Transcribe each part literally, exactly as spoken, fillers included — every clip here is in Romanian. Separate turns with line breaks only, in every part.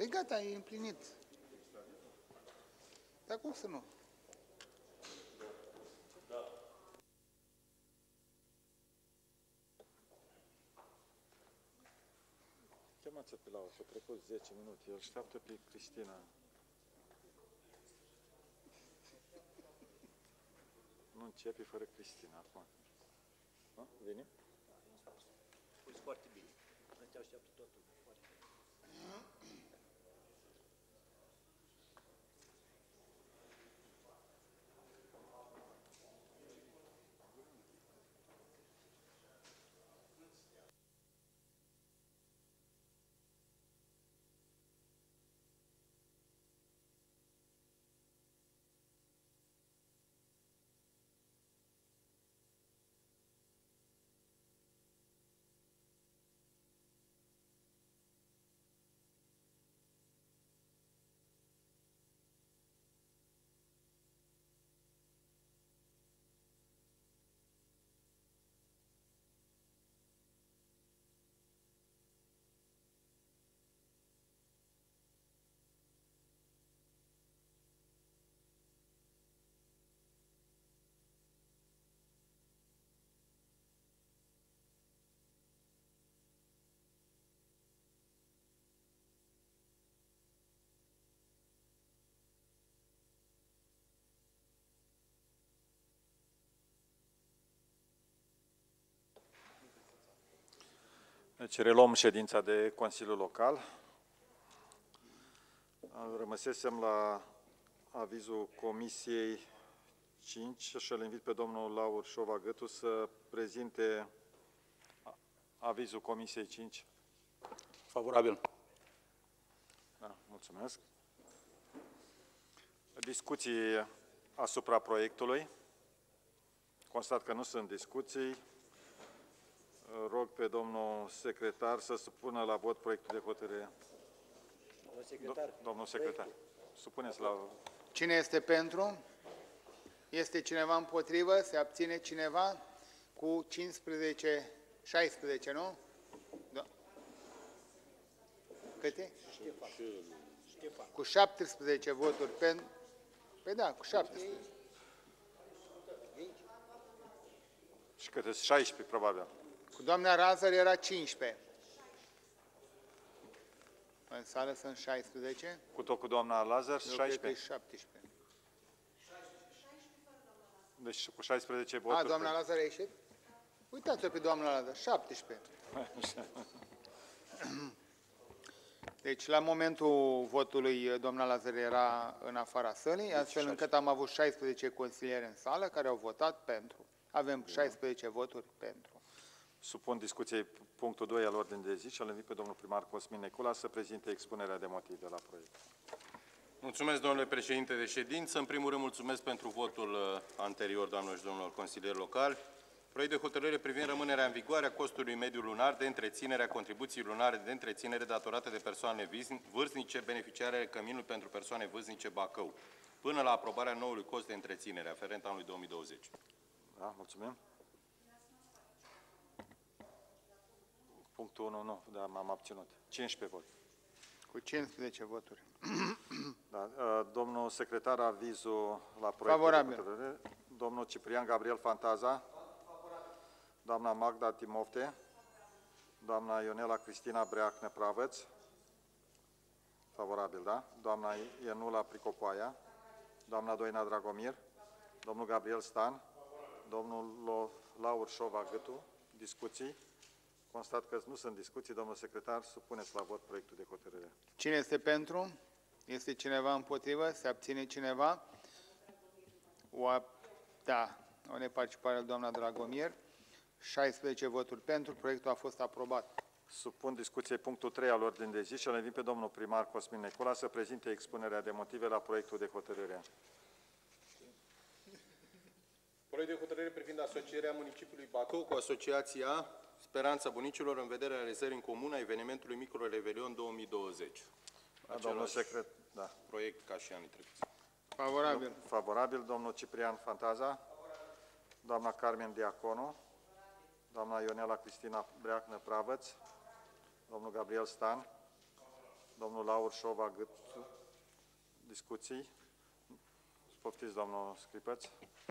Păi gata, e împlinit. Dar cum să nu?
Chemați-o pe Laura, și-a trecut zece minute. El așteaptă pe Cristina. Nu începe fără Cristina acum. Da? Vine?
Păi foarte bine. Te așteaptă toată lumea. Foarte bine.
Deci reluăm ședința de Consiliul Local. Rămăsesem la avizul Comisiei cinci și îl invit pe domnul Laur Șova-Gătu să prezinte avizul Comisiei cinci.
Favorabil.
Da, mulțumesc. Discuții asupra proiectului. Constat că nu sunt discuții. Rog pe domnul secretar să supună la vot proiectul de hotărâre.
Domnul secretar.
Do domnul secretar, supuneți la...
Cine este pentru? Este cineva împotrivă? Se abține cineva? Cu cincisprezece, șaisprezece, nu? Da. Câte?
Ștefan. Ștefan.
Cu șaptesprezece voturi pentru. Păi da, cu șaptesprezece.
Și câte? șaisprezece, probabil.
Cu doamna Razar era cincisprezece. În sală sunt șaisprezece.
Cu tot cu doamna Lazar,
Eu cred că e
șaisprezece.
șaptesprezece.
Deci cu șaisprezece voturi.
A, doamna Lazar a ieșit? Uitați-o pe doamna Lazar, șaptesprezece. Deci, la momentul votului, doamna Lazar era în afara sălii, astfel încât am avut șaisprezece consilieri în sală care au votat pentru. Avem șaisprezece voturi pentru.
Supun discuției punctul doi al ordinii de zi și îl invit pe domnul primar Cosmin Necula să prezinte expunerea de motive la proiect.
Mulțumesc, domnule președinte de ședință. În primul rând, mulțumesc pentru votul anterior, doamnelor și domnilor consilieri locali. Proiect de hotărâre privind rămânerea în vigoare a costului mediu lunar de întreținere a contribuției lunare de întreținere datorate de persoane vârstnice, beneficiare căminul pentru persoane vârstnice Bacău, până la aprobarea noului cost de întreținere aferent anului două mii douăzeci.
Da, mulțumim. Punctul unu, nu, dar m-am abținut. cincisprezece voturi.
Cu cincisprezece voturi.
Da, domnul secretar, avizul la proiectul
Favorabil.
de hotărâre. Domnul Ciprian Gabriel Fantaza. Doamna Magda Timofte. Doamna Ionela Cristina Breacnă Pravăț. Favorabil, da? Doamna Ienula Pricopoaia. Doamna Doina Dragomir. Domnul Gabriel Stan. Domnul Laur Șova-Gătu. Discuții. Constat că nu sunt discuții. Domnul secretar, supuneți la vot proiectul de hotărâre.
Cine este pentru? Este cineva împotrivă? Se abține cineva? O, a... Da, o neparticipare doamna Dragomir. șaisprezece voturi pentru. Proiectul a fost aprobat.
Supun discuției punctul trei al ordinii de zi și îl invit pe domnul primar Cosmin Necula să prezinte expunerea de motive la proiectul de hotărâre.
Proiect de hotărâre privind asocierea municipiului Bacău cu Asociația Speranța Bunicilor în vederea realizării în comun a evenimentului Micro-Revelion două mii douăzeci.
Da, domnul secret, da.
Proiect ca și anii trecuți.
Favorabil.
Favorabil. Domnul Ciprian Fantaza. Doamna Carmen Diaconu. Doamna Ionela Cristina Breacnă Pravăț. Domnul Gabriel Stan. domnul Laur Șova Gâtu, discuții. Poftiți, domnul Scripăț.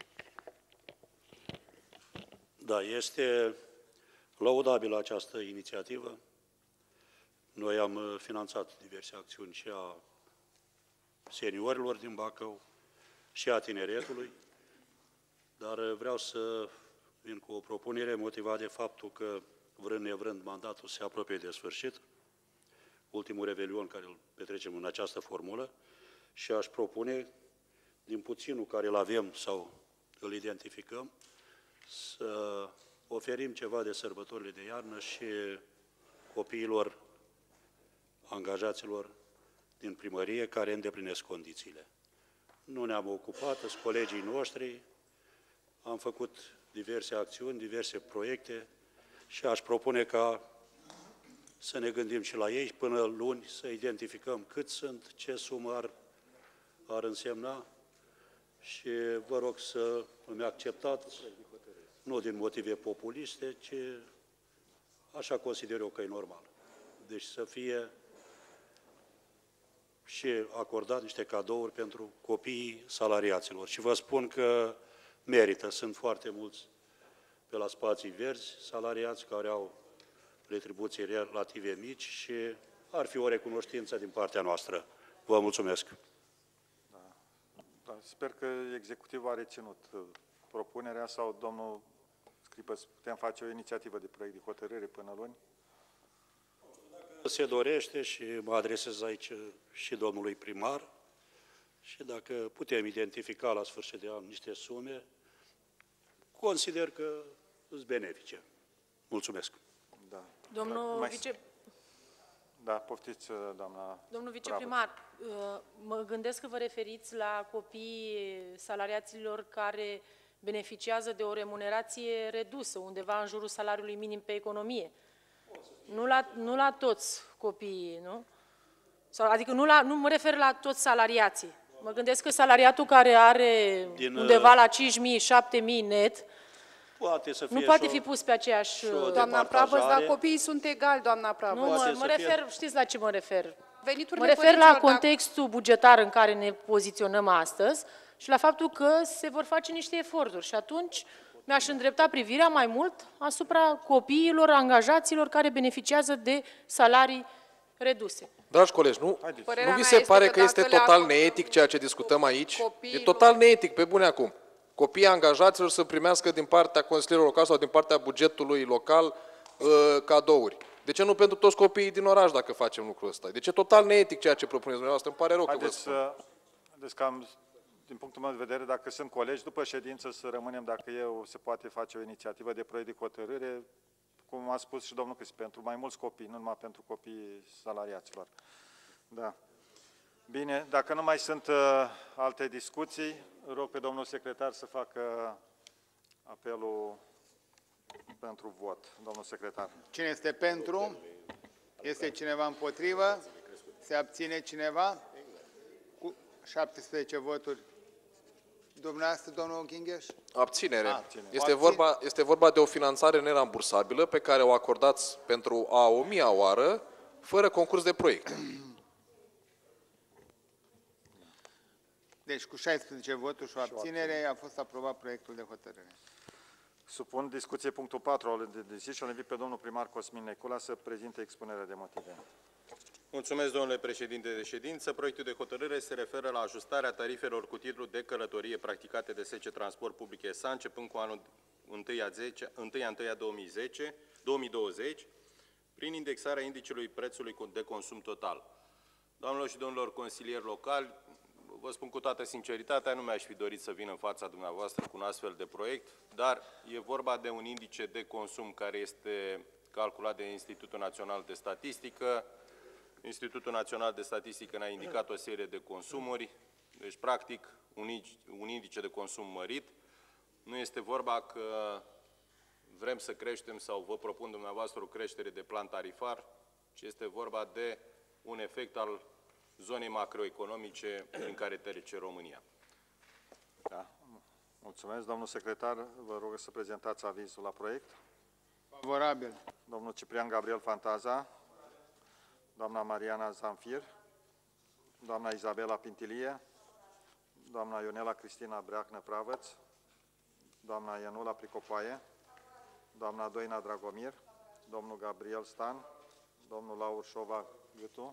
Da, este laudabilă această inițiativă. Noi am finanțat diverse acțiuni și a seniorilor din Bacău și a tineretului, dar vreau să vin cu o propunere motivată de faptul că, vrând nevrând, mandatul se apropie de sfârșit, ultimul revelion care îl petrecem în această formulă, și aș propune, din puținul care îl avem sau îl identificăm, să oferim ceva de sărbătorile de iarnă și copiilor, angajaților din primărie care îndeplinesc condițiile. Nu ne-am ocupat, sunt colegii noștri, am făcut diverse acțiuni, diverse proiecte și aș propune ca să ne gândim și la ei până luni, să identificăm cât sunt, ce sumă ar, ar însemna și vă rog să îmi acceptați, nu din motive populiste, ci așa consider eu că e normal. Deci să fie și acordat niște cadouri pentru copiii salariaților. Și vă spun că merită. Sunt foarte mulți pe la spații verzi, salariați, care au retribuții relative mici și ar fi o recunoștință din partea noastră. Vă mulțumesc.
Da. Da, sper că executivul a reținut propunerea sau, domnul Scripăț, putem face o inițiativă de proiect de hotărâre până luni?
Se dorește și mă adresez aici și domnului primar și dacă putem identifica la sfârșit de an niște sume, consider că îți benefice. Mulțumesc.
Da.
Domnul,
Mai-
vice,
Da, poftiți, doamna.
domnul viceprimar, mă gândesc că vă referiți la copiii salariaților care beneficiază de o remunerație redusă, undeva în jurul salariului minim pe economie. Nu la, nu la toți copiii, nu? Sau, adică nu, la, nu mă refer la toți salariații. Mă gândesc că salariatul care are
Din,
undeva la cinci mii, șapte mii net,
Poate să fie
nu poate
și o-
fi pus pe aceeași...
și o
Doamna
departajare.
Prabăs, dar copiii sunt egali, doamna Prabăs.
Nu,
Poate
mă,
să
mă
fie-
refer, știți la ce mă refer?
Veniturile
Mă refer la
părinților, dacă-
contextul bugetar în care ne poziționăm astăzi și la faptul că se vor face niște eforturi și atunci mi-aș îndrepta privirea mai mult asupra copiilor, angajaților care beneficiază de salarii reduse.
Dragi colegi, nu,
Părerea
nu vi
mea
se
este
pare
că
că este
dacă le
total
acordăm
neetic ceea ce discutăm aici? E
copiilor-
total neetic, pe bune acum. Copiii angajaților să primească din partea consilierului local sau din partea bugetului local uh, cadouri. De ce nu pentru toți copiii din oraș dacă facem lucrul ăsta? Deci e total neetic ceea ce propuneți dumneavoastră. Îmi pare rău că vă
Haideți
spun.
să, haideți că am, din punctul meu de vedere, dacă sunt colegi, după ședință să rămânem, dacă eu se poate face o inițiativă de proiect de hotărâre, cum a spus și domnul Cristi, pentru mai mulți copii, nu numai pentru copiii salariaților. Da. Bine, dacă nu mai sunt uh, alte discuții, rog pe domnul secretar să facă apelul pentru vot. Domnul secretar.
Cine este pentru? Este cineva împotrivă? Se abține cineva? Cu șaptesprezece voturi. Dumneavoastră, domnul Ghingheș?
Abținere.
Abținere.
Este,
Abțin-
vorba, este vorba de o finanțare nerambursabilă pe care o acordați pentru a o mia oară, fără concurs de proiect.
Deci cu șaisprezece voturi și o abținere a fost aprobat proiectul de hotărâre.
Supun discuție punctul patru al de zi și îl invit pe domnul primar Cosmin Necula să prezinte expunerea de motive.
Mulțumesc, domnule președinte de ședință. Proiectul de hotărâre se referă la ajustarea tarifelor cu titlu de călătorie practicate de S C Transport Public S A începând cu anul întâi a ianuarie două mii douăzeci, prin indexarea indicelui prețului de consum total. Doamnelor și domnilor consilieri locali, vă spun cu toată sinceritatea, nu mi-aș fi dorit să vin în fața dumneavoastră cu un astfel de proiect, dar e vorba de un indice de consum care este calculat de Institutul Național de Statistică. Institutul Național de Statistică ne-a indicat o serie de consumuri, deci practic un indice de consum mărit. Nu este vorba că vrem să creștem sau vă propun dumneavoastră o creștere de plan tarifar, ci este vorba de un efect al zonei macroeconomice în care trece România.
Da. Mulțumesc. Domnul secretar, vă rog să prezentați avizul la proiect.
Favorabil.
Domnul Ciprian Gabriel Fantaza. doamna Mariana Zanfir, doamna Izabela Pintilie, doamna Ionela Cristina Breacnă-Pravăț, doamna Ianula Pricopaie, doamna Doina Dragomir, domnul Gabriel Stan, domnul Laur Șova Gâtu.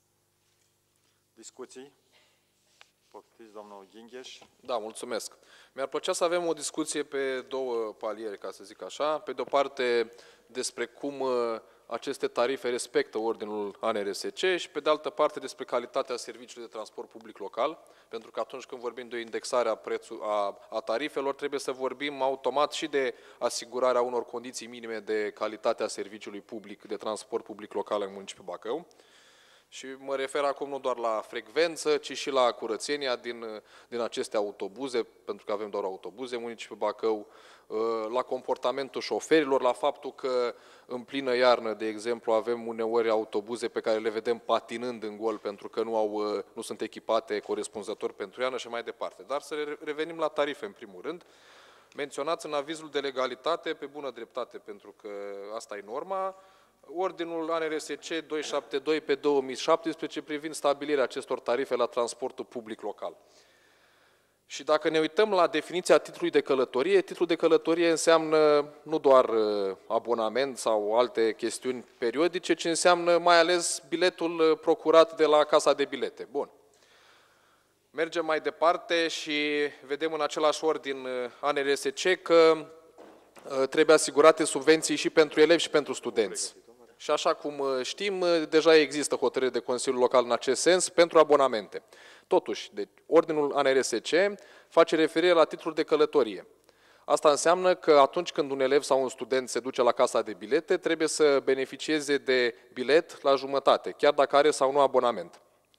Discuții? Poftiți, domnul Ghingheș.
Da, mulțumesc. Mi-ar plăcea să avem o discuție pe două paliere, ca să zic așa. Pe de o parte, despre cum uh, aceste tarife respectă ordinul A N R S C și pe de altă parte despre calitatea serviciului de transport public local, pentru că atunci când vorbim de o indexare a, prețul, a, a tarifelor, trebuie să vorbim automat și de asigurarea unor condiții minime de calitate a serviciului public de transport public local în municipiul Bacău. Și mă refer acum nu doar la frecvență, ci și la curățenia din, din aceste autobuze, pentru că avem doar autobuze în municipiul Bacău, la comportamentul șoferilor, la faptul că în plină iarnă, de exemplu, avem uneori autobuze pe care le vedem patinând în gol pentru că nu, au, nu sunt echipate corespunzător pentru iarnă și mai departe. Dar să revenim la tarife în primul rând. Menționați în avizul de legalitate, pe bună dreptate, pentru că asta e norma, Ordinul A N R S C douăzeci și șapte doi pe două mii șaptesprezece privind stabilirea acestor tarife la transportul public local. Și dacă ne uităm la definiția titlului de călătorie, titlul de călătorie înseamnă nu doar abonament sau alte chestiuni periodice, ci înseamnă mai ales biletul procurat de la casa de bilete. Bun. Mergem mai departe și vedem în același ordin A N R S C că trebuie asigurate subvenții și pentru elevi și pentru studenți. Și așa cum știm, deja există hotărâri de Consiliul Local în acest sens pentru abonamente. Totuși, deci, ordinul A N R S C face referire la titlul de călătorie. Asta înseamnă că atunci când un elev sau un student se duce la casa de bilete, trebuie să beneficieze de bilet la jumătate, chiar dacă are sau nu abonament.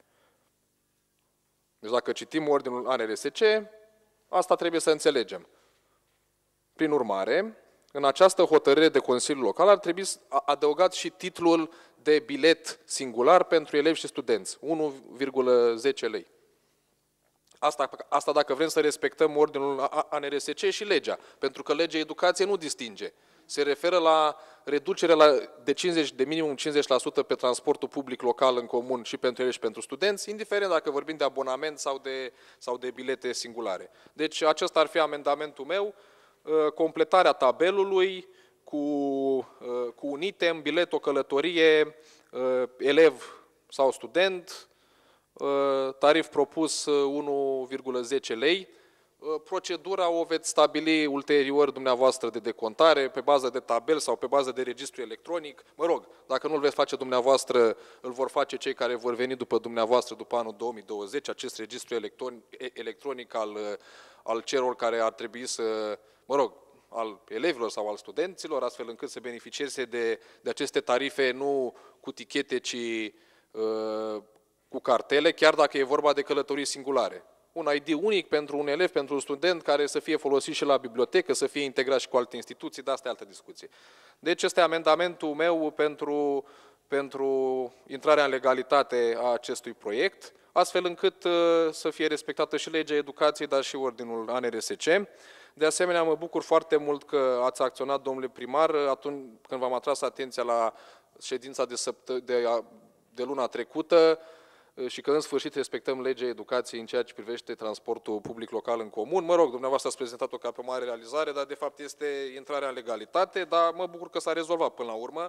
Deci dacă citim ordinul A N R S C, asta trebuie să înțelegem. Prin urmare, în această hotărâre de Consiliul Local ar trebui adăugat și titlul de bilet singular pentru elevi și studenți, unu virgulă zece lei. Asta, asta dacă vrem să respectăm ordinul A N R S C și legea, pentru că legea educației nu distinge. Se referă la reducere la, de, cincizeci, de minimum cincizeci la sută pe transportul public local în comun și pentru elevi și pentru studenți, indiferent dacă vorbim de abonament sau de, sau de bilete singulare. Deci acesta ar fi amendamentul meu. Completarea tabelului cu, cu un item, bilet, o călătorie, elev sau student, tarif propus unu virgulă zece lei. Procedura o veți stabili ulterior dumneavoastră de decontare, pe bază de tabel sau pe bază de registru electronic. Mă rog, dacă nu îl veți face dumneavoastră, îl vor face cei care vor veni după dumneavoastră după anul două mii douăzeci, acest registru electronic, electronic al, al celor care ar trebui să, mă rog, al elevilor sau al studenților, astfel încât să beneficieze de, de aceste tarife nu cu tichete, ci uh, cu cartele, chiar dacă e vorba de călătorii singulare. Un I D unic pentru un elev, pentru un student, care să fie folosit și la bibliotecă, să fie integrat și cu alte instituții, dar asta e altă discuție. Deci este amendamentul meu pentru, pentru intrarea în legalitate a acestui proiect, astfel încât uh, să fie respectată și legea educației, dar și ordinul A N R S C. De asemenea, mă bucur foarte mult că ați acționat, domnule primar, atunci când v-am atras atenția la ședința de, săptă- de, de luna trecută și că în sfârșit respectăm legea educației în ceea ce privește transportul public local în comun. Mă rog, dumneavoastră ați prezentat-o ca pe o mare realizare, dar de fapt este intrarea în legalitate, dar mă bucur că s-a rezolvat până la urmă.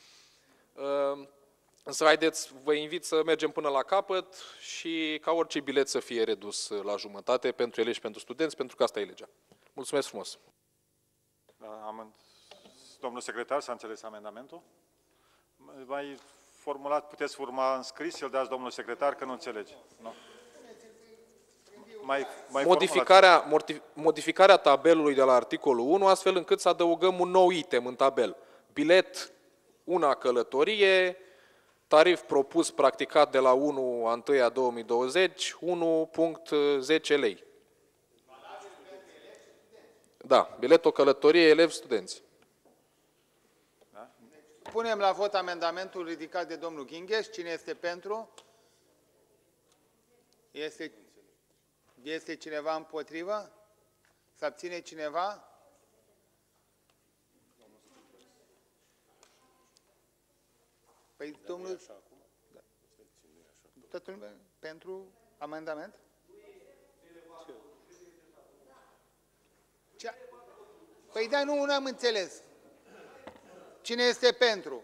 Însă haideți, vă invit să mergem până la capăt și ca orice bilet să fie redus la jumătate pentru elevi și pentru studenți, pentru că asta e legea. Mulțumesc frumos!
Da, am, domnul secretar, s-a înțeles amendamentul? Mai formulat, puteți forma în scris, îl dați domnul secretar, că nu înțelege. Nu? Mai, mai
modificarea, modificarea tabelului de la articolul unu, astfel încât să adăugăm un nou item în tabel. Bilet, una călătorie, tarif propus practicat de la unu a întâia două mii douăzeci, unu virgulă zece lei. Da, bilet o călătorie, elevi, studenți.
Da? Punem la vot amendamentul ridicat de domnul Ghingheș. Cine este pentru? Este, este cineva împotrivă? Se abține cineva? Păi domnul, toată lumea pentru amendament? Ce? Păi da, nu, nu am înțeles. Cine este pentru?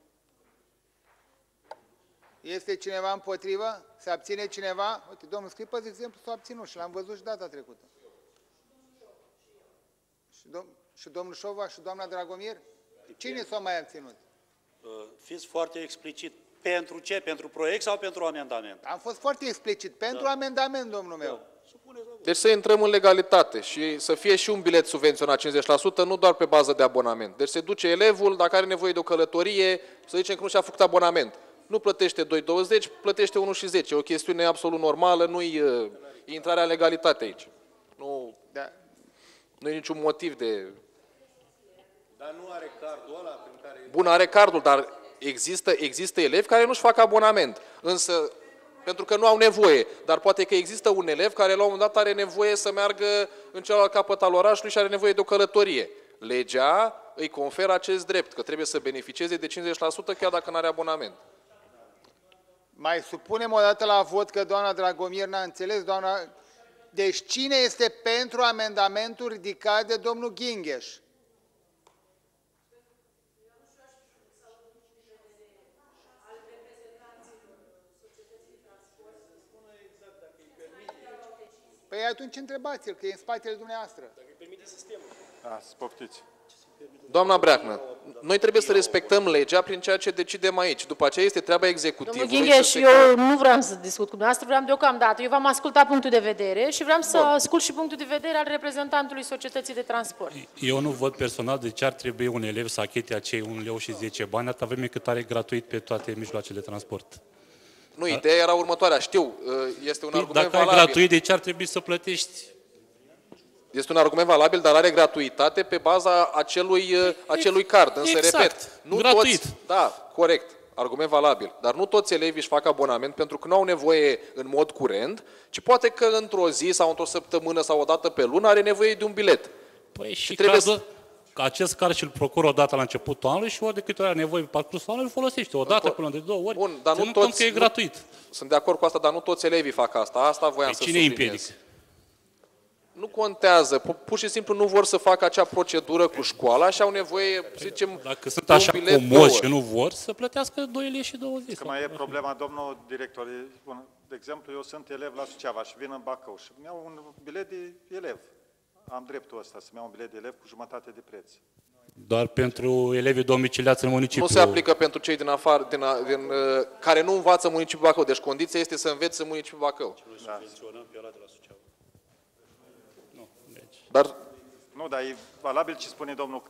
Este cineva împotrivă? Se abține cineva? Uite, domnul Scripă, de exemplu, s-a abținut și l-am văzut și data trecută. Și, dom și domnul Șova și doamna Dragomir? Cine s-a mai abținut?
Fiți foarte explicit. Pentru ce? Pentru proiect sau pentru amendament?
Am fost foarte explicit. Pentru da. amendament, domnul meu.
Deci să intrăm în legalitate și să fie și un bilet subvenționat cincizeci la sută, nu doar pe bază de abonament. Deci se duce elevul, dacă are nevoie de o călătorie, să zicem că nu și-a făcut abonament. Nu plătește doi virgulă douăzeci, plătește unu virgulă zece. E o chestiune absolut normală, nu-i uh, intrarea în legalitate aici. Nu,
da.
Nu e niciun motiv de...
Dar nu are cardul ăla prin care...
Bun, are cardul, dar există, există elevi care nu-și fac abonament. Însă, pentru că nu au nevoie. Dar poate că există un elev care la un moment dat are nevoie să meargă în celălalt capăt al orașului și are nevoie de o călătorie. Legea îi conferă acest drept, că trebuie să beneficieze de cincizeci la sută chiar dacă nu are abonament.
Mai supunem o dată la vot că doamna Dragomir n-a înțeles, doamna... Deci cine este pentru amendamentul ridicat de domnul Ghingheș? Păi atunci întrebați-l, că e în spatele dumneavoastră. Dacă îi permite sistemul.
Da, să poftiți.
Doamna Breacnă, noi trebuie să respectăm legea prin ceea ce decidem aici. După aceea este treaba executivului.
Domnul Ghingheș, eu nu vreau să discut cu dumneavoastră, vreau deocamdată. Eu v-am ascultat punctul de vedere și vreau să Bun. ascult și punctul de vedere al reprezentantului societății de transport.
Eu nu văd personal de ce ar trebui un elev să achite acei un leu și zece bani, atâta vreme cât are gratuit pe toate mijloacele de transport.
Nu, ideea era următoarea. Știu, este un
Păi,
argument
dacă ai
valabil.
gratuit, de ce ar trebui să plătești?
Este un argument valabil, dar are gratuitate pe baza acelui, acelui card. Însă,
exact.
repet, nu
Gratuit.
toți... Da, corect, argument valabil. Dar nu toți elevii își fac abonament pentru că nu au nevoie în mod curent, ci poate că într-o zi sau într-o săptămână sau o dată pe lună are nevoie de un bilet.
Păi și, și
trebuie
cardul,
să...
acest card și-l procură o dată la începutul anului și ori de câte ori are nevoie pe parcursul anului, îl folosește o dată până de două ori.
Bun, dar nu
ținând cont
toți...
că e gratuit.
Nu, sunt de acord cu asta, dar nu toți elevii fac asta. Asta voiam
Păi
să
cine îi
subliniez.
împiedică?
Nu contează, pur și simplu nu vor să facă acea procedură cu școala și au nevoie, să zicem,
Dacă sunt
de un
așa
bilet
comozi
două.
și nu vor, să plătească doi lei și douăzeci.
Că mai e problema, domnul director. Bun, de exemplu, eu sunt elev la Suceava și vin în Bacău și îmi iau un bilet de elev. Am dreptul ăsta să-mi iau un bilet de elev cu jumătate de preț.
Doar pentru elevii domiciliați în municipiu.
Nu se aplică pentru cei din afară, din, din, uh, care nu învață în municipiul Bacău. Deci condiția este să înveți în municipiul Bacău.
Da.
Dar
Nu, dar e valabil ce spune domnul.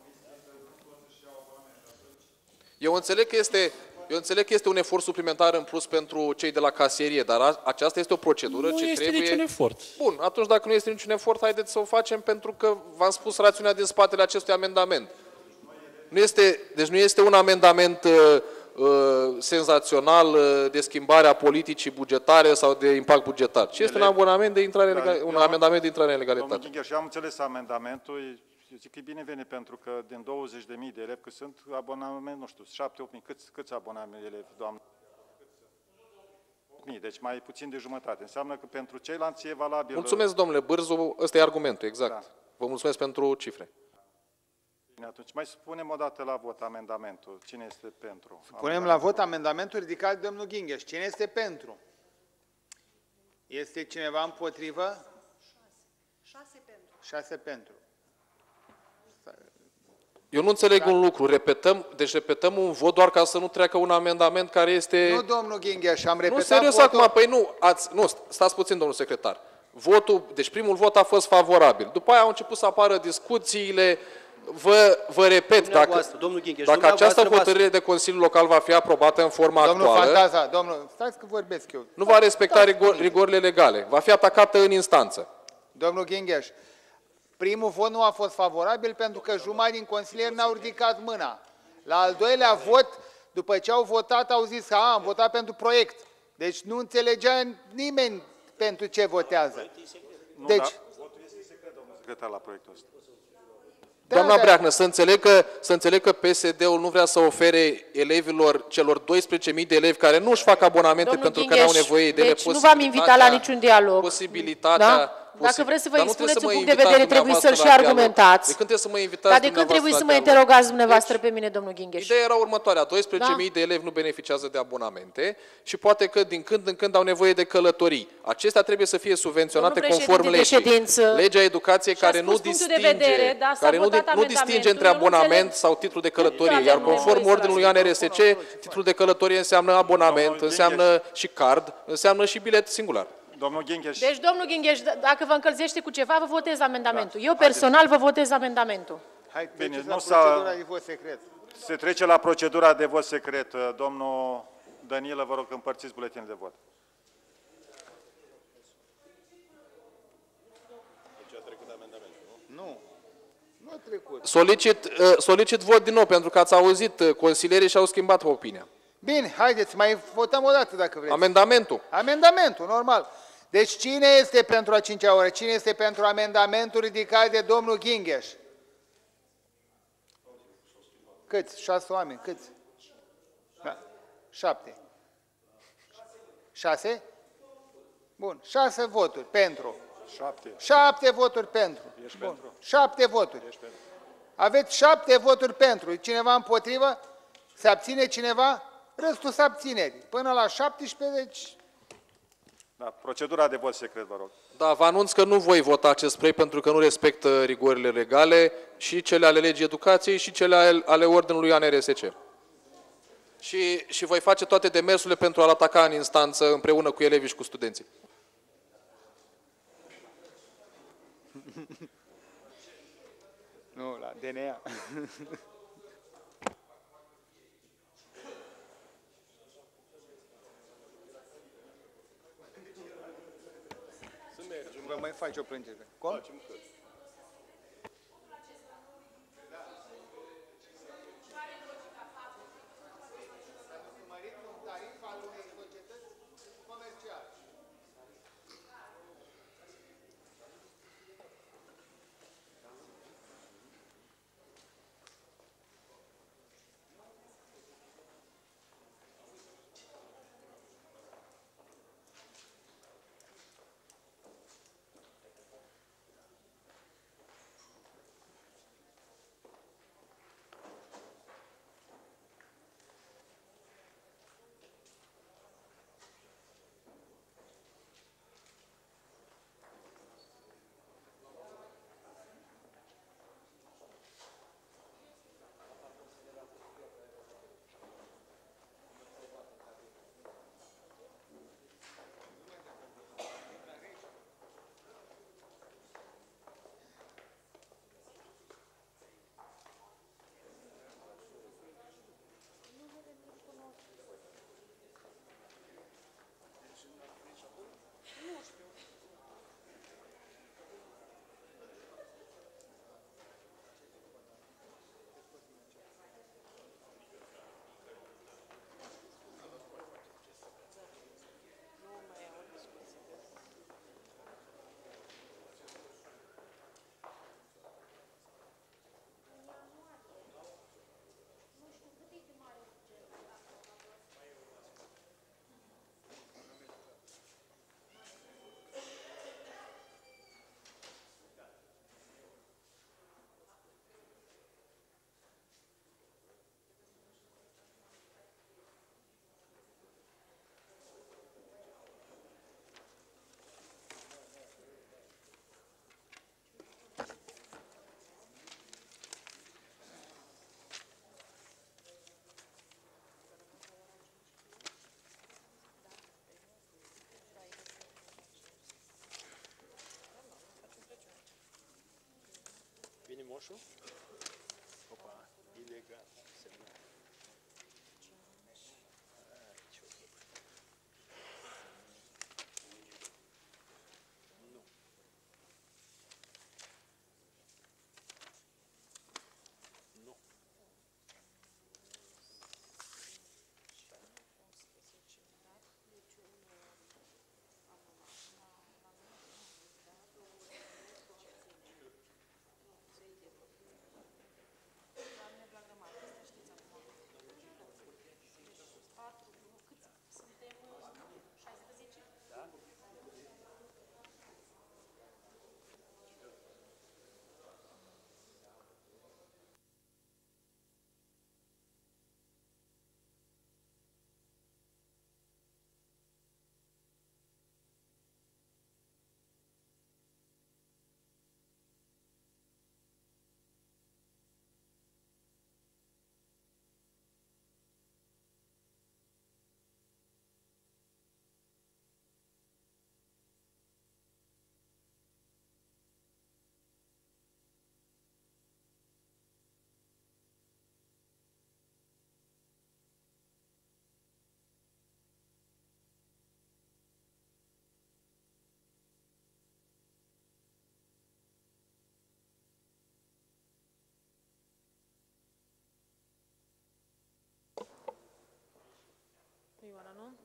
eu înțeleg că este, eu înțeleg că este un efort suplimentar în plus pentru cei de la casierie, dar a, aceasta este o procedură
Nu
ce
este
trebuie...
niciun efort.
Bun, atunci dacă nu este niciun efort, haideți să o facem pentru că v-am spus rațiunea din spatele acestui amendament. Nu este, deci nu este un amendament uh, uh, senzațional uh, de schimbare a politicii bugetare sau de impact bugetar, ci este un abonament de intrare în
Da,
legal, un
eu-
amendament de intrare în
Domnul
legalitate.
Ghingher, și eu am înțeles amendamentul, eu zic că e binevenit pentru că din douăzeci de mii de elevi, că sunt abonament, nu știu, șapte opt mii, câți, câți abonament elevi, doamnă? opt mii, deci mai puțin de jumătate. Înseamnă că pentru ceilalți e valabil...
Mulțumesc, domnule Bârzu, ăsta e argumentul, exact.
Da.
Vă mulțumesc pentru cifre.
Bine, atunci mai spunem o dată la vot amendamentul. Cine este pentru?
Punem la vot amendamentul ridicat de domnul Ghingheș. Cine este pentru? Este cineva împotrivă?
Șase pentru.
Șase pentru.
Eu nu înțeleg un lucru. Repetăm, deci repetăm un vot doar ca să nu treacă un amendament care este...
Nu, domnul Ghingheș, am
Nu,
repetat
serios
votul.
acum, păi nu, ați, nu, stați puțin, domnul secretar. Votul, deci primul vot a fost favorabil. După aia au început să apară discuțiile. Vă, vă repet, dacă,
Dumneavoastră, domnul Ghingheș,
dacă această
dumneavoastră
hotărâre de Consiliul Local va fi aprobată în forma
Domnul
actuală,
Fantaza, domnul, stați că vorbesc eu.
nu va respecta rigor, rigorile legale. Va fi atacată în instanță.
Domnul Ghingheș, primul vot nu a fost favorabil pentru că jumătate din consilieri n-au ridicat mâna. La al doilea vot, după ce au votat, au zis că a, am votat pentru proiect. Deci nu înțelegea nimeni pentru ce votează.
Nu,
Deci,
da, votul este secret, domnul secretar, la proiectul ăsta.
Doamna
da.
Breacnă, să înțeleg că, să înțeleg că P S D-ul nu vrea să ofere elevilor, celor doisprezece mii de elevi care nu își fac abonamente
Domnul
pentru că nu au
Ghingeș,
nevoie de ele,
deci nu v-am invitat la niciun dialog.
Posibilitatea...
Da? Dacă
posi-
vreți să vă
Dar nu
expuneți
trebuie
un
să
punct
mă
de vedere,
invitați
trebuie să-l și
dumneavoastră la dialog.
argumentați.
De când trebuie să mă invitați
Dar de când trebuie
dumneavoastră
să mă
la dialog?
interogați dumneavoastră pe mine, domnul Ghingeș?
Ideea era următoarea, doisprezece mii
Da.
de elevi nu beneficiază de abonamente și poate că din când în când au nevoie de călătorii. Acestea trebuie să fie subvenționate
Domnul
conform
președinte de
legii.
ședință,
Legea educației
și-a
care nu
spus punctul de
distinge,
vedere, da, s-a
care nu,
votat
di- nu distinge între
amendamentul, eu nu
abonament
înțeleg.
sau titlu de călătorie,
Nu
iar
avem
conform
nevoie să
ordinului A N R S C, titlul de călătorie înseamnă abonament,
Domnul
înseamnă și card, înseamnă și bilet singular.
Domnul Ghingeș,
Deci, domnul Ghingeș, d- dacă vă încălzește cu ceva, vă votez amendamentul. Eu personal vă votez amendamentul.
Hai,
Bine,
treceți
nu
la
s-a-
procedura de vot secret.
se trece la procedura de vot secret. Domnul Danilă, vă rog, împărțiți buletinul de vot.
Nu. Nu a trecut.
Solicit, uh, solicit vot din nou, pentru că ați auzit, uh, consilierii și-au schimbat opinia.
Bine, haideți, mai votăm o dată dacă vreți.
Amendamentul.
Amendamentul, normal. Deci cine este pentru a cincea oră? Cine este pentru amendamentul ridicat de domnul Ghingeș? Câți? Șase oameni. Câți? Da. Șapte. Șase? Bun. Șase voturi pentru.
Șapte.
Șapte voturi pentru.
Ești
Bun.
pentru?
Șapte voturi.
Ești pentru.
Aveți șapte voturi pentru. Cineva împotrivă? Se abține cineva? Restul se abține. Până la șaptesprezece, deci...
Da, procedura de vot secret, vă rog.
Da, vă anunț că nu voi vota acest proiect pentru că nu respectă rigorile legale și cele ale legii educației și cele ale, ale ordinului A N R S C. Și, și voi face toate demersurile pentru a-l ataca în instanță împreună cu elevii și cu studenții.
Nu, la D N A. Vă mai faci o plângere. Cum?
Vine moșul? Opa, ilegal. Semnat. Ai, ce ok. Nu. Nu.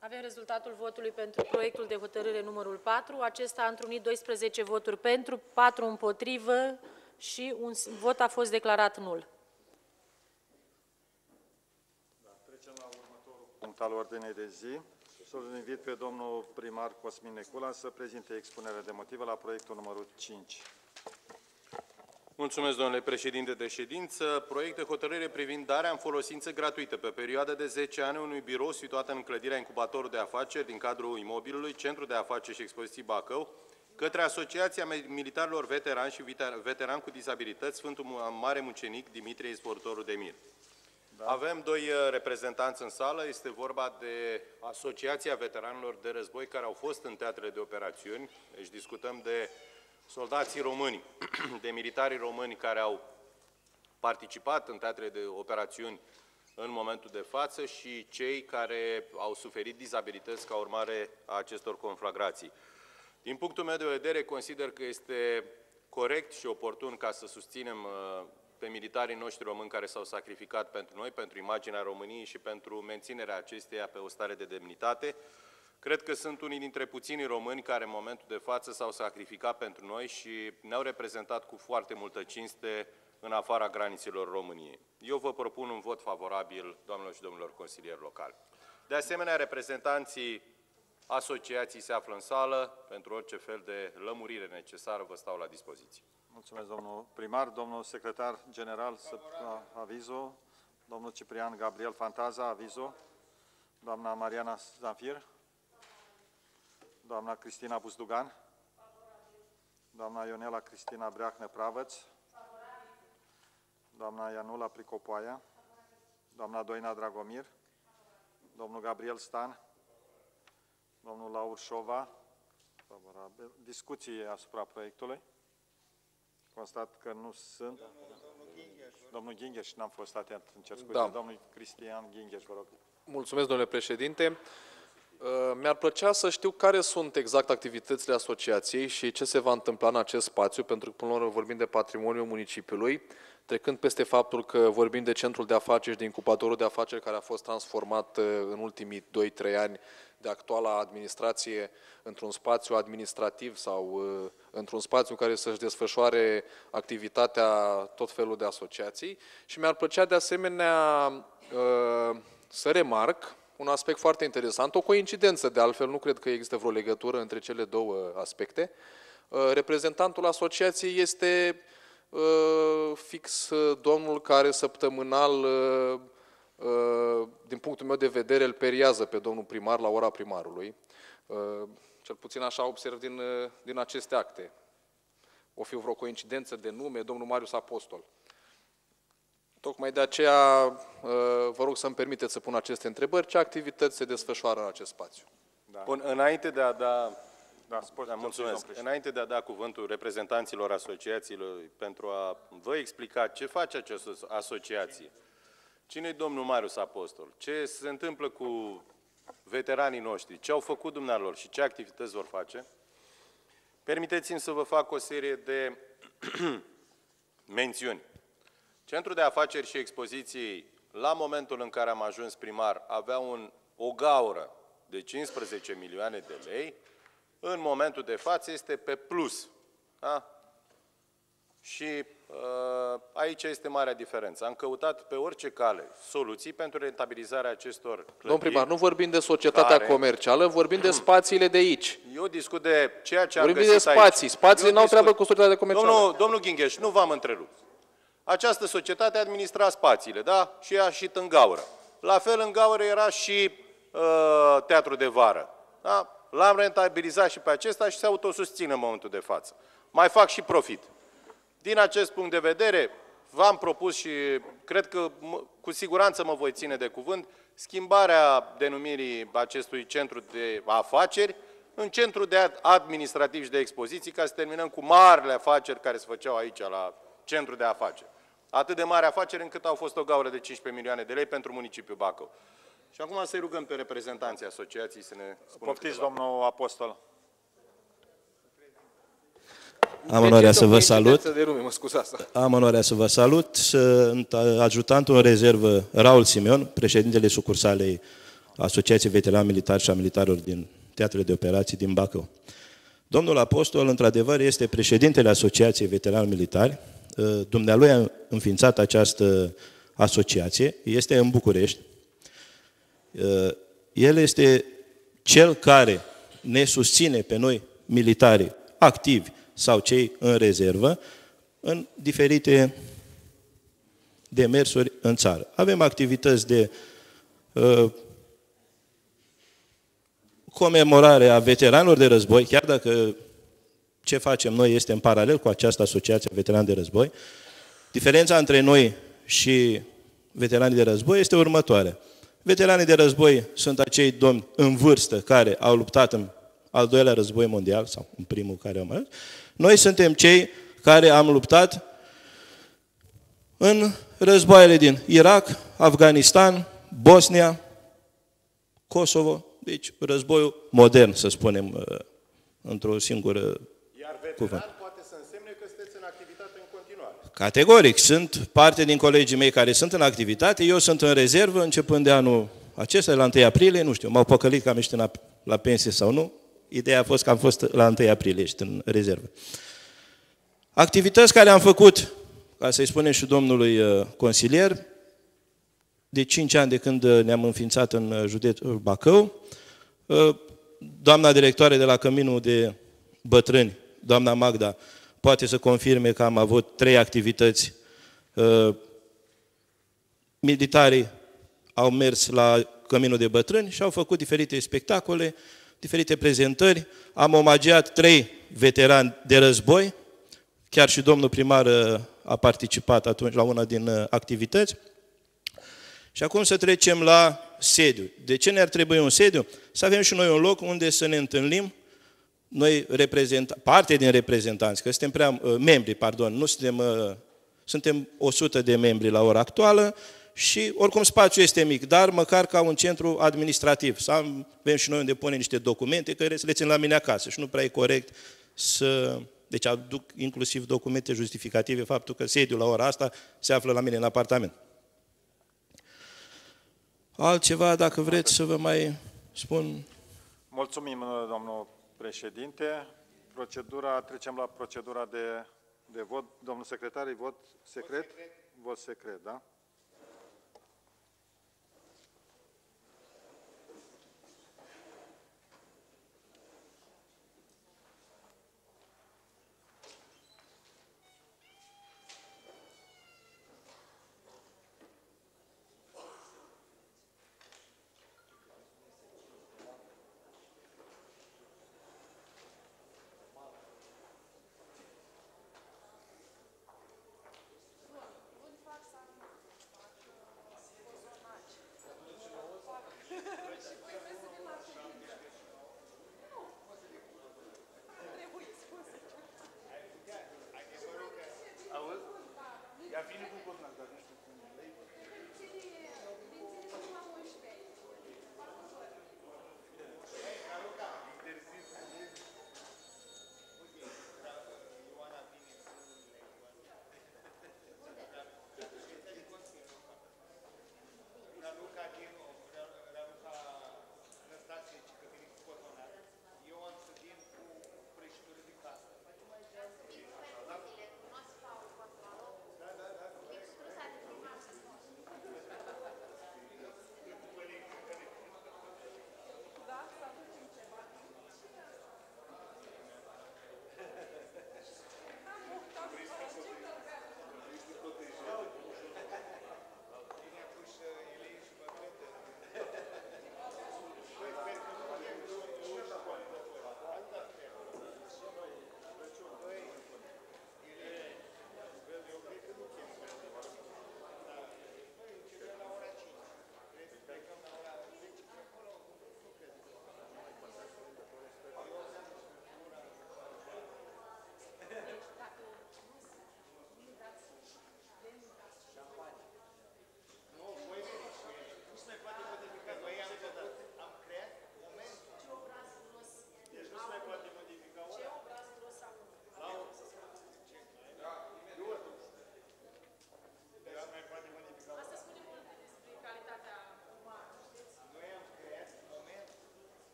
Avem rezultatul votului pentru proiectul de hotărâre numărul patru. Acesta a întrunit doisprezece voturi pentru, patru împotrivă și un vot a fost declarat nul.
Trecem la următorul punct al ordinei de zi. Să-l invit pe domnul primar Cosmin Necula să prezinte expunerea de motive la proiectul numărul cinci.
Mulțumesc, domnule președinte de ședință. Proiect de hotărâre privind darea în folosință gratuită pe perioadă de zece ani unui birou situat în clădirea incubatorul de afaceri din cadrul imobilului Centru de Afaceri și Expoziții Bacău către Asociația Militarilor Veterani și Veterani cu Dizabilități Sfântul Mare Mucenic Dimitrie Izvortorul Demir. Da. Avem doi reprezentanți în sală. Este vorba de Asociația Veteranilor de Război care au fost în teatrele de operațiuni. Deci discutăm de soldații români, de militarii români care au participat în teatrele de operațiuni în momentul de față și cei care au suferit dizabilități ca urmare a acestor conflagrații. Din punctul meu de vedere, consider că este corect și oportun ca să susținem pe militarii noștri români care s-au sacrificat pentru noi, pentru imaginea României și pentru menținerea acesteia pe o stare de demnitate. Cred că sunt unii dintre puținii români care în momentul de față s-au sacrificat pentru noi și ne-au reprezentat cu foarte multă cinste în afara granițelor României. Eu vă propun un vot favorabil, doamnelor și domnilor consilieri locali. De asemenea, reprezentanții asociației se află în sală. Pentru orice fel de lămurire necesară vă stau la dispoziție.
Mulțumesc, domnul primar. Domnul secretar general, avizul. Domnul Ciprian Gabriel Fantaza, avizul. Doamna Mariana Zanfir. Doamna Cristina Buzdugan. Doamna Ionela Cristina Breahnă-Pravăț. Doamna Ianula Pricopoaia. Doamna Doina Dragomir. Domnul Gabriel Stan. Domnul Laur Șova. Favorabil. Discuții asupra proiectului. Constat că nu sunt. Domnul Ghingheș, n-am fost atent, îmi cer scuze.
Da.
Domnul Cristian Ghingheș, vă rog.
Mulțumesc, domnule președinte. Mi-ar plăcea să știu care sunt exact activitățile asociației și ce se va întâmpla în acest spațiu, pentru că până la urmă vorbim de patrimoniul municipiului, trecând peste faptul că vorbim de centrul de afaceri, de incubatorul de afaceri care a fost transformat în ultimii doi trei ani de actuala administrație într-un spațiu administrativ sau într-un spațiu în care să-și desfășoare activitatea tot felul de asociații. Și mi-ar plăcea de asemenea să remarc un aspect foarte interesant, o coincidență de altfel, nu cred că există vreo legătură între cele două aspecte. Reprezentantul asociației este fix domnul care săptămânal, din punctul meu de vedere, îl periază pe domnul primar la ora primarului. Cel puțin așa observ din, din aceste acte. O fi vreo coincidență de nume, domnul Marius Apostol. Tocmai de aceea vă rog să-mi permiteți să pun aceste întrebări. Ce activități se desfășoară în acest spațiu?
Da.
Bun, înainte de a da...
Da, sport,
da, mulțumesc. Înainte de a da cuvântul reprezentanților asociațiilor pentru a vă explica ce face această asociație, cine-i domnul Marius Apostol, ce se întâmplă cu veteranii noștri, ce au făcut dumnealor și ce activități vor face, permiteți-mi să vă fac o serie de mențiuni. Centrul de Afaceri și Expoziții, la momentul în care am ajuns primar, avea un, o gaură de cincisprezece milioane de lei, în momentul de față este pe plus. Da? Și uh, aici este marea diferență. Am căutat pe orice cale soluții pentru rentabilizarea acestor clădiri.
Domn primar, nu vorbim de societatea
care...
comercială, vorbim de spațiile de aici.
Eu discut de ceea ce am
vorbim
găsit
de spații.
aici.
Spațiile n-au treabă cu societatea comercială.
Domnul, domnul Ghingheș, nu v-am întrerupt. Această societate administra spațiile, da? Și a ieșit în gaură. La fel în gaură era și uh, teatru de vară. Da? L-am rentabilizat și pe acesta și se autosusține în momentul de față. Mai fac și profit. Din acest punct de vedere, v-am propus și cred că cu siguranță mă voi ține de cuvânt, schimbarea denumirii acestui centru de afaceri în centru de administrativ și de expoziții, ca să terminăm cu marile afaceri care se făceau aici la centru de afaceri. Atât de mari afaceri încât au fost o gaură de cincisprezece milioane de lei pentru municipiul Bacău. Și acum să-i rugăm pe reprezentanții asociației să ne spună.
Poftiți, domnul Apostol.
Am onoarea să vă salut.
De lume, mă scuzați.
Am onoarea să vă salut. Sunt ajutantul în rezervă Raul Simeon, președintele sucursalei
Asociației Veterani Militari și a Militarilor din Teatrele de Operații din Bacău. Domnul Apostol, într-adevăr, este președintele Asociației Veterani Militari. Dumnealui a înființat această asociație, este în București. El este cel care ne susține pe noi, militari activi sau cei în rezervă, în diferite demersuri în țară. Avem activități de uh, comemorare a veteranilor de război, chiar dacă ce facem noi este în paralel cu această asociație a veterani de război. Diferența între noi și veteranii de război este următoarea. Veteranii de război sunt acei domni în vârstă care au luptat în al doilea război mondial, sau în primul care au mai. Noi suntem cei care am luptat în războaiele din Irak, Afganistan, Bosnia, Kosovo, deci războiul modern, să spunem, într-o singură
Iar veteran
cuvânt.
poate să însemne că sunteți în activitate în continuare.
Categoric, sunt parte din colegii mei care sunt în activitate, eu sunt în rezervă începând de anul acesta, la întâi aprilie, nu știu, m-au păcălit că am ieșit la, la pensie sau nu, ideea a fost că am fost la întâi aprilie, ieșit în rezervă. Activități care am făcut, ca să-i spunem și domnului consilier, de cinci ani de când ne-am înființat în județul Bacău, doamna directoare de la Căminul de Bătrâni, doamna Magda, poate să confirme că am avut trei activități. Militarii au mers la Căminul de Bătrâni și au făcut diferite spectacole, diferite prezentări. Am omagiat trei veterani de război, chiar și domnul primar a participat atunci la una din activități. Și acum să trecem la sediu. De ce ne-ar trebui un sediu? Să avem și noi un loc unde să ne întâlnim, noi reprezenta, parte din reprezentanți, că suntem prea, membri, pardon, nu suntem, suntem o sută de membri la ora actuală și oricum spațiul este mic, dar măcar ca un centru administrativ. Să avem și noi unde punem niște documente, care să le țin la mine acasă și nu prea e corect să... Deci aduc inclusiv documente justificative faptul că sediul la ora asta se află la mine în apartament. Altceva, dacă vreți să vă mai spun...
Mulțumim, domnul președinte. Procedura, trecem la procedura de, de vot. Domnul secretar, e vot secret? Vot secret, da?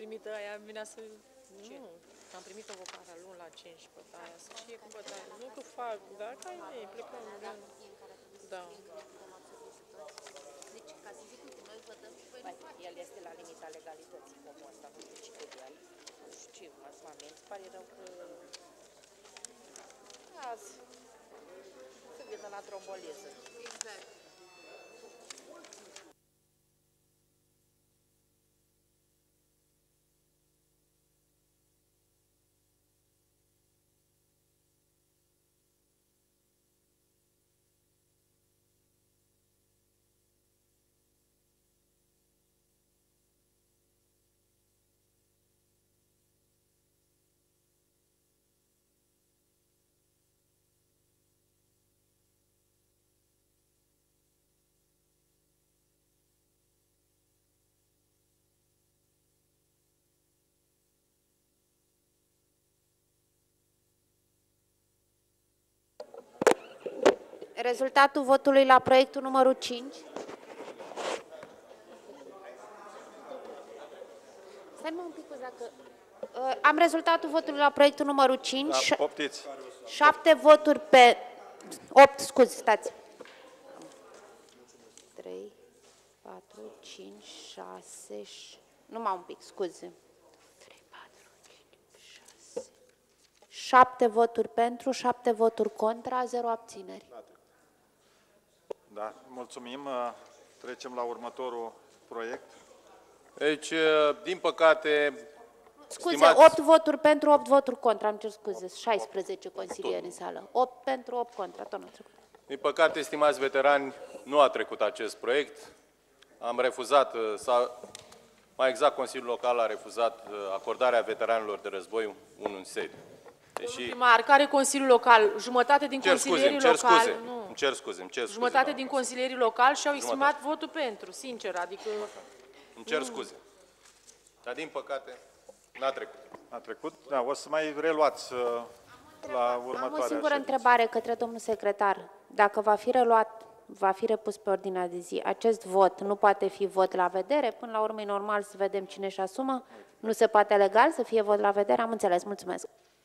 primit aia, vinea să... Nu, am primit o vocare luni la cinci bătaia, să știe cu bătaia. Nu că fac, dar ca e mei, plecăm. Da.
Deci, ca să zic, uite, noi votăm și voi... El este la limita legalității, omul ăsta, nu știu ce de el. Nu știu, acum mie îmi pare rău că... Azi, să vină la tromboliză. Exact. Rezultatul votului la proiectul numărul cinci. Stai mă un pic, dacă... Uh, am rezultatul votului la proiectul numărul cinci.
Da, poftiți.
șapte voturi pe... opt, scuze, stați. trei, patru, cinci, șase... Numai un pic, scuze. trei, patru, cinci, șase... șapte voturi pentru, șapte voturi contra, zero abțineri.
Da, mulțumim. Trecem la următorul proiect.
Deci, din păcate...
Scuze,
stimați...
opt voturi pentru, opt voturi contra, am cer scuze, șaisprezece consilieri în sală. opt pentru, opt contra, tot nu trecut.
Din păcate, stimați veterani, nu a trecut acest proiect. Am refuzat, sau mai exact, Consiliul Local a refuzat acordarea veteranilor de război unui sediu. Deși...
Primar, care Consiliul Local? Jumătate din
cer
consilierii
scuze, îmi cer
locali...
scuze,
Nu.
îmi cer scuze, îmi cer scuze.
Jumătate din consilierii locali și-au exprimat
Jumătate.
votul pentru, sincer, adică...
Îmi cer scuze. Dar, din păcate, n-a trecut.
A trecut? Da, o să mai reluați uh, la următoarea
Am o singură
ședință.
întrebare către domnul secretar. Dacă va fi reluat, va fi repus pe ordinea de zi, acest vot nu poate fi vot la vedere? Până la urmă e normal să vedem cine își asumă? Nu se poate legal să fie vot la vedere? Am înțeles, mulțumesc.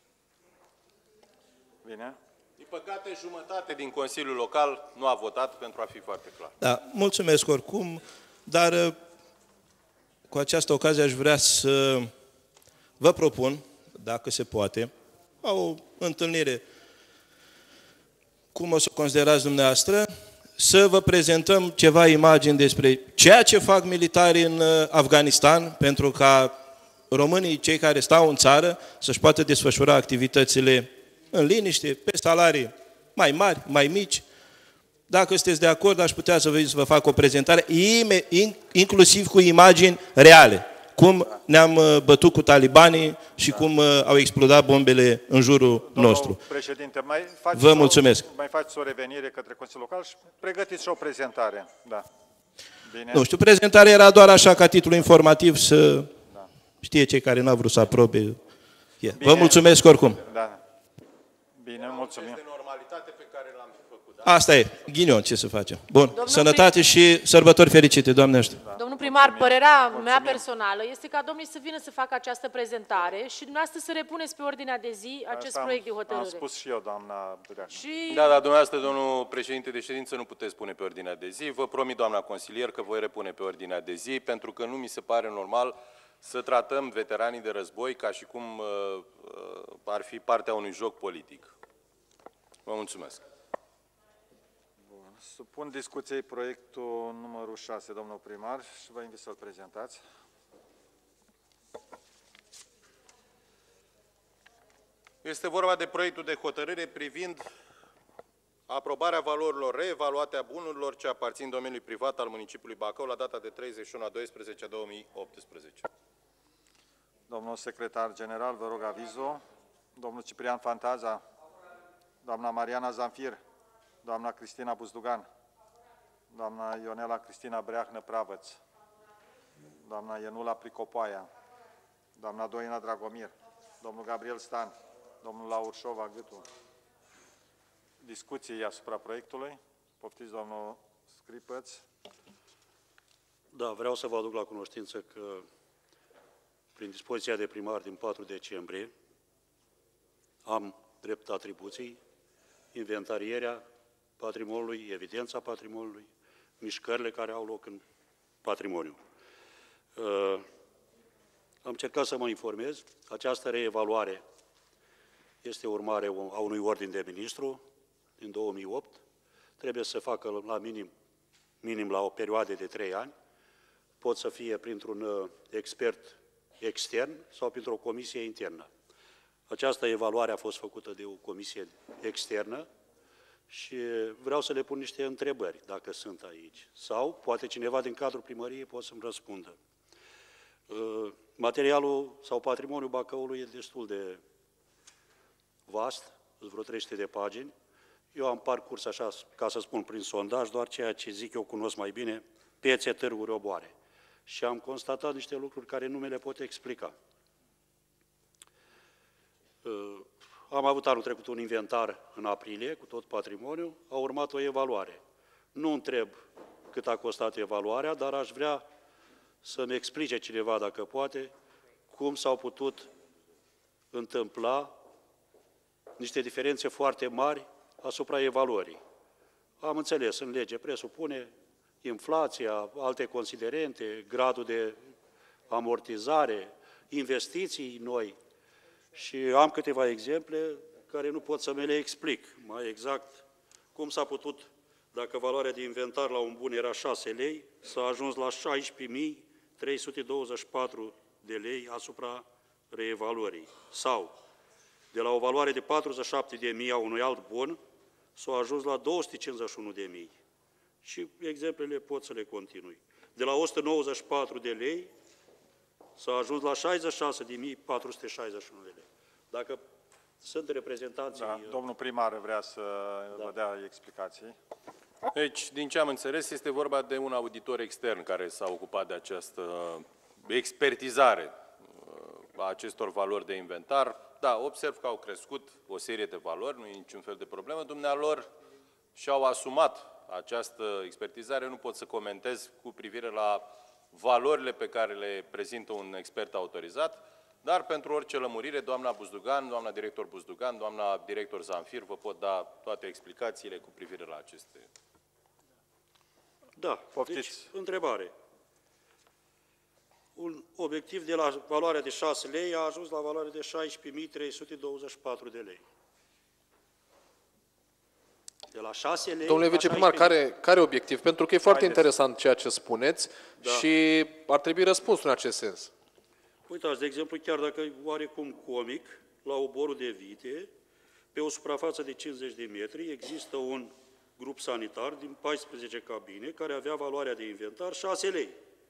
Bine.
Din păcate, jumătate din Consiliul Local nu a votat, pentru a fi foarte clar.
Da, mulțumesc oricum, dar cu această ocazie aș vrea să vă propun, dacă se poate, o întâlnire, cum o să considerați dumneavoastră, să vă prezentăm ceva imagini despre ceea ce fac militarii în Afganistan, pentru ca românii, cei care stau în țară, să-și poată desfășura activitățile în liniște, pe salarii mai mari, mai mici. Dacă sunteți de acord, aș putea să vă, să vă fac o prezentare, inclusiv cu imagini reale. Cum ne-am bătut cu talibanii și da. cum au explodat bombele în jurul
Domnul
nostru.
președinte, mai faceți
Vă mulțumesc.
O, mai faceți o revenire către Consiliul Local și pregătiți și o prezentare. Da. Bine.
Nu știu, prezentarea era doar așa ca titlu informativ să da. știe cei care n-au vrut să aprobe. Yeah. Vă mulțumesc oricum.
Da. Bine, mulțumim.
De normalitate pe care l-am făcut.
Da? Asta e, ghinion, ce să facem. Bun,
Domnul
sănătate și sărbători fericite, Doamne ajută.
Da. Domnul primar, părerea mea personală este ca domnii să vină să facă această prezentare și dumneavoastră să repuneți pe ordinea de zi acest
Asta
proiect de
am,
hotărâre.
am spus și eu, doamna Dureanu.
Și...
Da, dar dumneavoastră, domnul președinte de ședință, nu puteți pune pe ordinea de zi. Vă promit, doamna consilier, că voi repune pe ordinea de zi, pentru că nu mi se pare normal să tratăm veteranii de război ca și cum uh, uh, ar fi partea unui joc politic. Vă mulțumesc.
Bun. Supun discuției proiectul numărul șase, domnul primar, și vă invit să-l prezentați.
Este vorba de proiectul de hotărâre privind aprobarea valorilor reevaluate a bunurilor ce aparțin domeniului privat al municipiului Bacău la data de treizeci și unu a doisprezece două mii optsprezece.
Domnul secretar general, vă rog avizul. Domnul Ciprian Fantaza, doamna Mariana Zanfir, doamna Cristina Buzdugan, doamna Ionela Cristina Breahnă Pravăț, doamna Ienula Pricopoaia, doamna Doina Dragomir, domnul Gabriel Stan, domnul Laur Șova Gâtu. Discuții asupra proiectului. Poftiți, domnul Scripăț.
Da, vreau să vă aduc la cunoștință că prin dispoziția de primar din patru decembrie, am drept atribuții, inventarierea patrimoniului, evidența patrimoniului, mișcările care au loc în patrimoniu. Uh, am încercat să mă informez. Această reevaluare este urmare a unui ordin de ministru din două mii opt. Trebuie să se facă la minim, minim la o perioadă de trei ani. Pot să fie printr-un uh, expert extern sau printr-o comisie internă. Această evaluare a fost făcută de o comisie externă și vreau să le pun niște întrebări, dacă sunt aici. Sau, poate cineva din cadrul primăriei poate să-mi răspundă. Materialul sau patrimoniul Bacăului e destul de vast, sunt vreo trei sute de pagini. Eu am parcurs așa, ca să spun, prin sondaj, doar ceea ce zic eu cunosc mai bine, piețe, târguri, oboare. Și am constatat niște lucruri care nu mi le pot explica. Am avut anul trecut un inventar în aprilie, cu tot patrimoniul, a urmat o evaluare. Nu întreb cât a costat evaluarea, dar aș vrea să-mi explice cineva, dacă poate, cum s-au putut întâmpla niște diferențe foarte mari asupra evaluării. Am înțeles, în lege presupune inflația, alte considerente, gradul de amortizare, investiții noi. Și am câteva exemple care nu pot să mi le explic mai exact cum s-a putut, dacă valoarea de inventar la un bun era șase lei, s-a ajuns la șaisprezece mii trei sute douăzeci și patru de lei asupra reevaluării. Sau, de la o valoare de patruzeci și șapte de mii a unui alt bun, s-a ajuns la două sute cincizeci și unu de mii. Și exemplele pot să le continui. De la o sută nouăzeci și patru de lei, s-a ajuns la șaizeci și șase de mii patru sute șaizeci și unu de lei. Dacă sunt reprezentanții...
Da, domnul primar vrea să da. vă dea explicații.
Deci, din ce am înțeles, este vorba de un auditor extern care s-a ocupat de această expertizare a acestor valori de inventar. Da, observ că au crescut o serie de valori, nu e niciun fel de problemă. Dumnealor și-au asumat această expertizare, nu pot să comentez cu privire la valorile pe care le prezintă un expert autorizat, dar pentru orice lămurire, doamna Buzdugan, doamna director Buzdugan, doamna director Zanfir, vă pot da toate explicațiile cu privire la aceste...
Da,
poftiți.
Deci, întrebare. Un obiectiv de la valoarea de șase lei a ajuns la valoarea de șaisprezece mii trei sute douăzeci și patru de lei. De la șase lei...
Domnule viceprimar, care, care obiectiv? Pentru că e foarte
Haideți.
interesant ceea ce spuneți
Da.
și ar trebui răspunsul în acest sens.
Uitați, de exemplu, chiar dacă e oarecum comic, la oborul de vite, pe o suprafață de cincizeci de metri, există un grup sanitar din paisprezece cabine, care avea valoarea de inventar șase lei.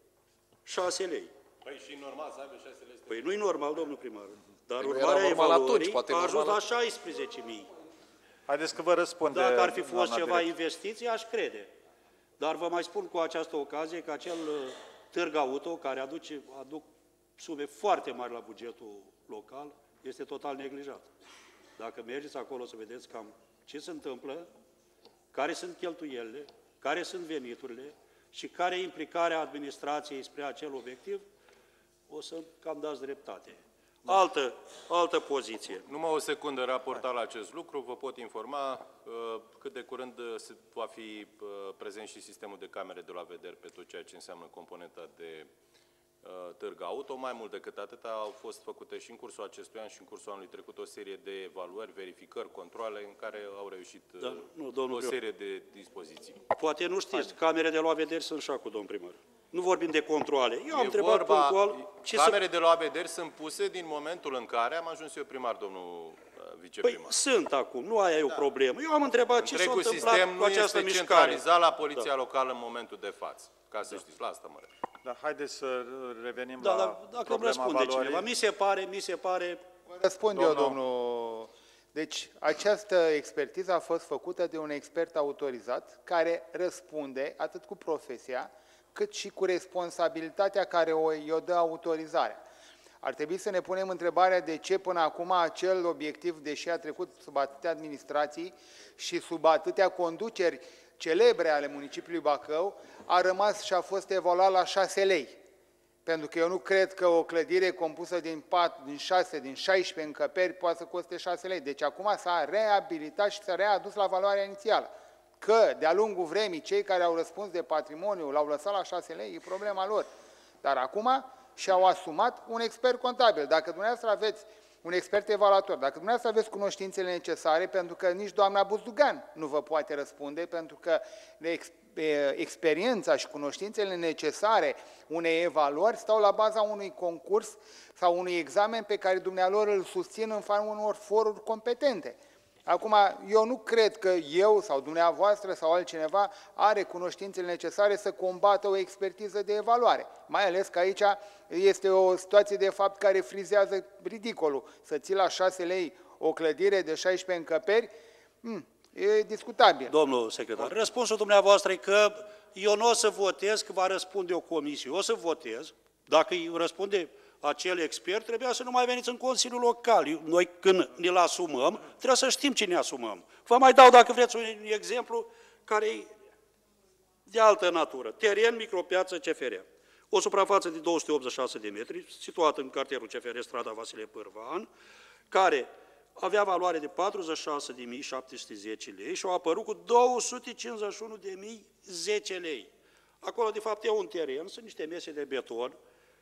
șase lei.
Păi și normal să aibă șase lei.
Păi nu-i normal, domnul primar. Dar
Păi nu
urmarea
era normal
evaluării
atunci, poate
a
normal
ajuns la
atunci.
șaisprezece mii.
Haideți că vă răspunde...
Dacă ar fi fost
doamna
ceva
director.
investiții, aș crede. Dar vă mai spun cu această ocazie că acel uh, târg auto, care aduce, aduc sume foarte mari la bugetul local, este total neglijat. Dacă mergeți acolo să vedeți cam ce se întâmplă, care sunt cheltuielile, care sunt veniturile și care e implicarea administrației spre acel obiectiv, o să cam dați dreptate. Altă, altă poziție.
Numai o secundă raportat la acest lucru, vă pot informa uh, cât de curând uh, se va fi uh, prezent și sistemul de camere de la vedere pe tot ceea ce înseamnă componenta de uh, târg auto. Mai mult decât atâta au fost făcute și în cursul acestui an și în cursul anului trecut o serie de evaluări, verificări, controle în care au reușit uh,
Da, nu, domnul
o
Gheor.
serie de dispoziții.
Poate nu știți, camere de luat vederi sunt și acum, domn primar. Nu vorbim de controale. Eu am
E
întrebat
vorba,
punctual ce
camere
să...
de luat vederi sunt puse din momentul în care am ajuns eu primar, domnul uh,
Păi
viceprimar.
sunt acum, nu aia e o problemă. Eu am întrebat ce s-a
Întregul
întâmplat
sistem
cu
nu
această
este
mișcare.
centralizat la Poliția Locală în momentul de față. Ca să știți, la asta mă refer.
Da, haideți să revenim
Da,
la
da, dacă îmi
problema
răspunde
valorii.
cineva. Mi se pare, mi se pare...
Vă răspund
Domnul-
eu, domnul... Deci, această expertiză a fost făcută de un expert autorizat care răspunde atât cu profesia, cât și cu responsabilitatea care o, i-o dă autorizarea. Ar trebui să ne punem întrebarea de ce până acum acel obiectiv, deși a trecut sub atâtea administrații și sub atâtea conduceri celebre ale municipiului Bacău, a rămas și a fost evaluat la șase lei. Pentru că eu nu cred că o clădire compusă din patru, din șase, din șaisprezece încăperi poate să coste șase lei. Deci acum s-a reabilitat și s-a readus la valoarea inițială. Că, de-a lungul vremii, cei care au răspuns de patrimoniu l-au lăsat la șase lei, e problema lor. Dar acum și-au asumat un expert contabil. Dacă dumneavoastră aveți un expert evaluator, dacă dumneavoastră aveți cunoștințele necesare, pentru că nici doamna Buzdugan nu vă poate răspunde, pentru că ex, experiența și cunoștințele necesare unei evaluări stau la baza unui concurs sau unui examen pe care dumnealor îl susțin în fața unor foruri competente. Acum, eu nu cred că eu sau dumneavoastră sau altcineva are cunoștințele necesare să combată o expertiză de evaluare. Mai ales că aici este o situație de fapt care frizează ridicolul. Să ții la șase lei o clădire de șaisprezece încăperi, hmm, e discutabil.
Domnul secretar, răspunsul dumneavoastră e că eu nu o să votez, că va răspunde o comisie. Eu o să votez, dacă îi răspunde acel expert, trebuia să nu mai veniți în Consiliul Local. Noi, când ne-l asumăm, trebuie să știm ce ne asumăm. Vă mai dau, dacă vreți, un exemplu care e de altă natură. Teren, micropiață, C F R. O suprafață de două sute optzeci și șase de metri, situată în cartierul C F R, strada Vasile Pârvan, care avea valoare de patruzeci și șase de mii șapte sute zece lei și au apărut cu două sute cincizeci și unu de mii zece lei. Acolo, de fapt, e un teren, sunt niște mese de beton,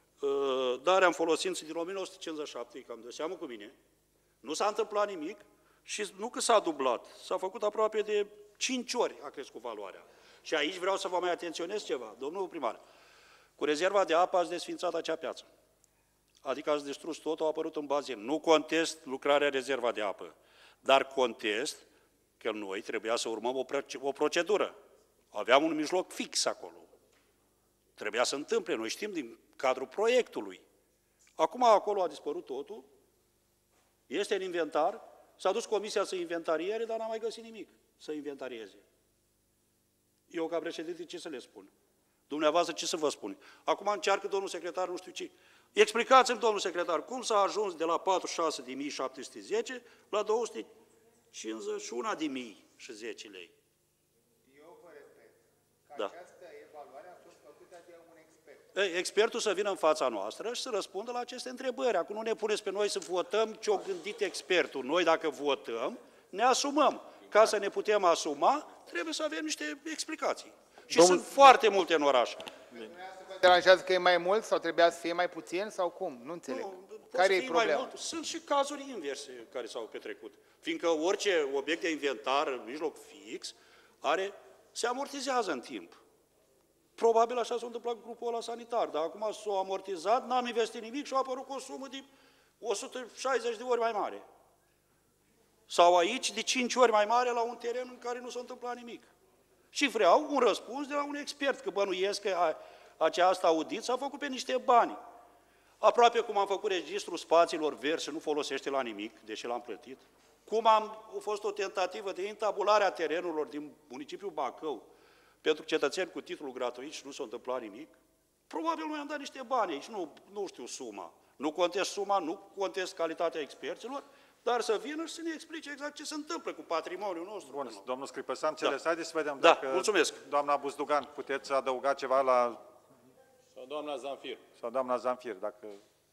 dar am folosit din o mie nouă sute cincizeci și șapte, cam de seamă cu mine, nu s-a întâmplat nimic și nu că s-a dublat, s-a făcut aproape de cinci ori a crescut valoarea. Și aici vreau să vă mai atenționez ceva, domnul primar, cu rezerva de apă ați desfințat acea piață, adică ați distrus totul, a apărut în bazin. Nu contest lucrarea rezerva de apă, dar contest că noi trebuia să urmăm o, o procedură. Aveam un mijloc fix acolo. Trebuia să întâmple, noi știm din cadrul proiectului. Acum acolo a dispărut totul, este în inventar, s-a dus comisia să inventariere, dar n-a mai găsit nimic să inventarieze. Eu, ca președinte, ce să le spun? Dumneavoastră, ce să vă spun? Acum încearcă domnul secretar, nu știu ce. Explicați-mi, domnul secretar, cum s-a ajuns de la patruzeci și șase de mii șapte sute zece la două sute cincizeci și unu de mii zece lei?
Eu vă repet că
da.
Această evaluare a fost făcută de un expert.
Ei, expertul să vină în fața noastră și să răspundă la aceste întrebări. Acum nu ne puneți pe noi să votăm ce-o gândit expertul. Noi, dacă votăm, ne asumăm. Ca să ne putem asuma, trebuie să avem niște explicații. Și Domnul... sunt foarte multe în oraș.
Vă deranjează că e mai mult sau trebuia să fie mai puțin sau cum? Nu înțeleg. Nu, care e problema?
Mai mult. Sunt și cazuri inverse care s-au petrecut. Fiindcă orice obiect de inventar în mijloc fix are, se amortizează în timp. Probabil așa s-a întâmplat cu grupul ăla sanitar, dar acum s-a amortizat, n-am investit nimic și a apărut cu o sumă de o sută șaizeci de ori mai mare. Sau aici de cinci ori mai mare la un teren în care nu s-a întâmplat nimic. Și vreau un răspuns de la un expert, că bănuiesc că această audit s-a făcut pe niște bani. Aproape cum am făcut registrul spațiilor verzi și nu folosește la nimic, deși l-am plătit. Cum am, a fost o tentativă de intabulare a terenurilor din municipiul Bacău pentru cetățeni cu titlul gratuit și nu s-a întâmplat nimic. Probabil noi am dat niște bani aici, nu, nu știu suma. Nu contest suma, nu contest calitatea experților, dar să vină și să ne explice exact ce se întâmplă cu patrimoniul nostru.
Bun, domnul Scripăsan, înțeles.
Da.
Haideți să vedem
Da,
dacă,
mulțumesc.
doamna Buzdugan, puteți adăuga ceva la...
Sau doamna Zanfir.
Sau doamna Zanfir, dacă...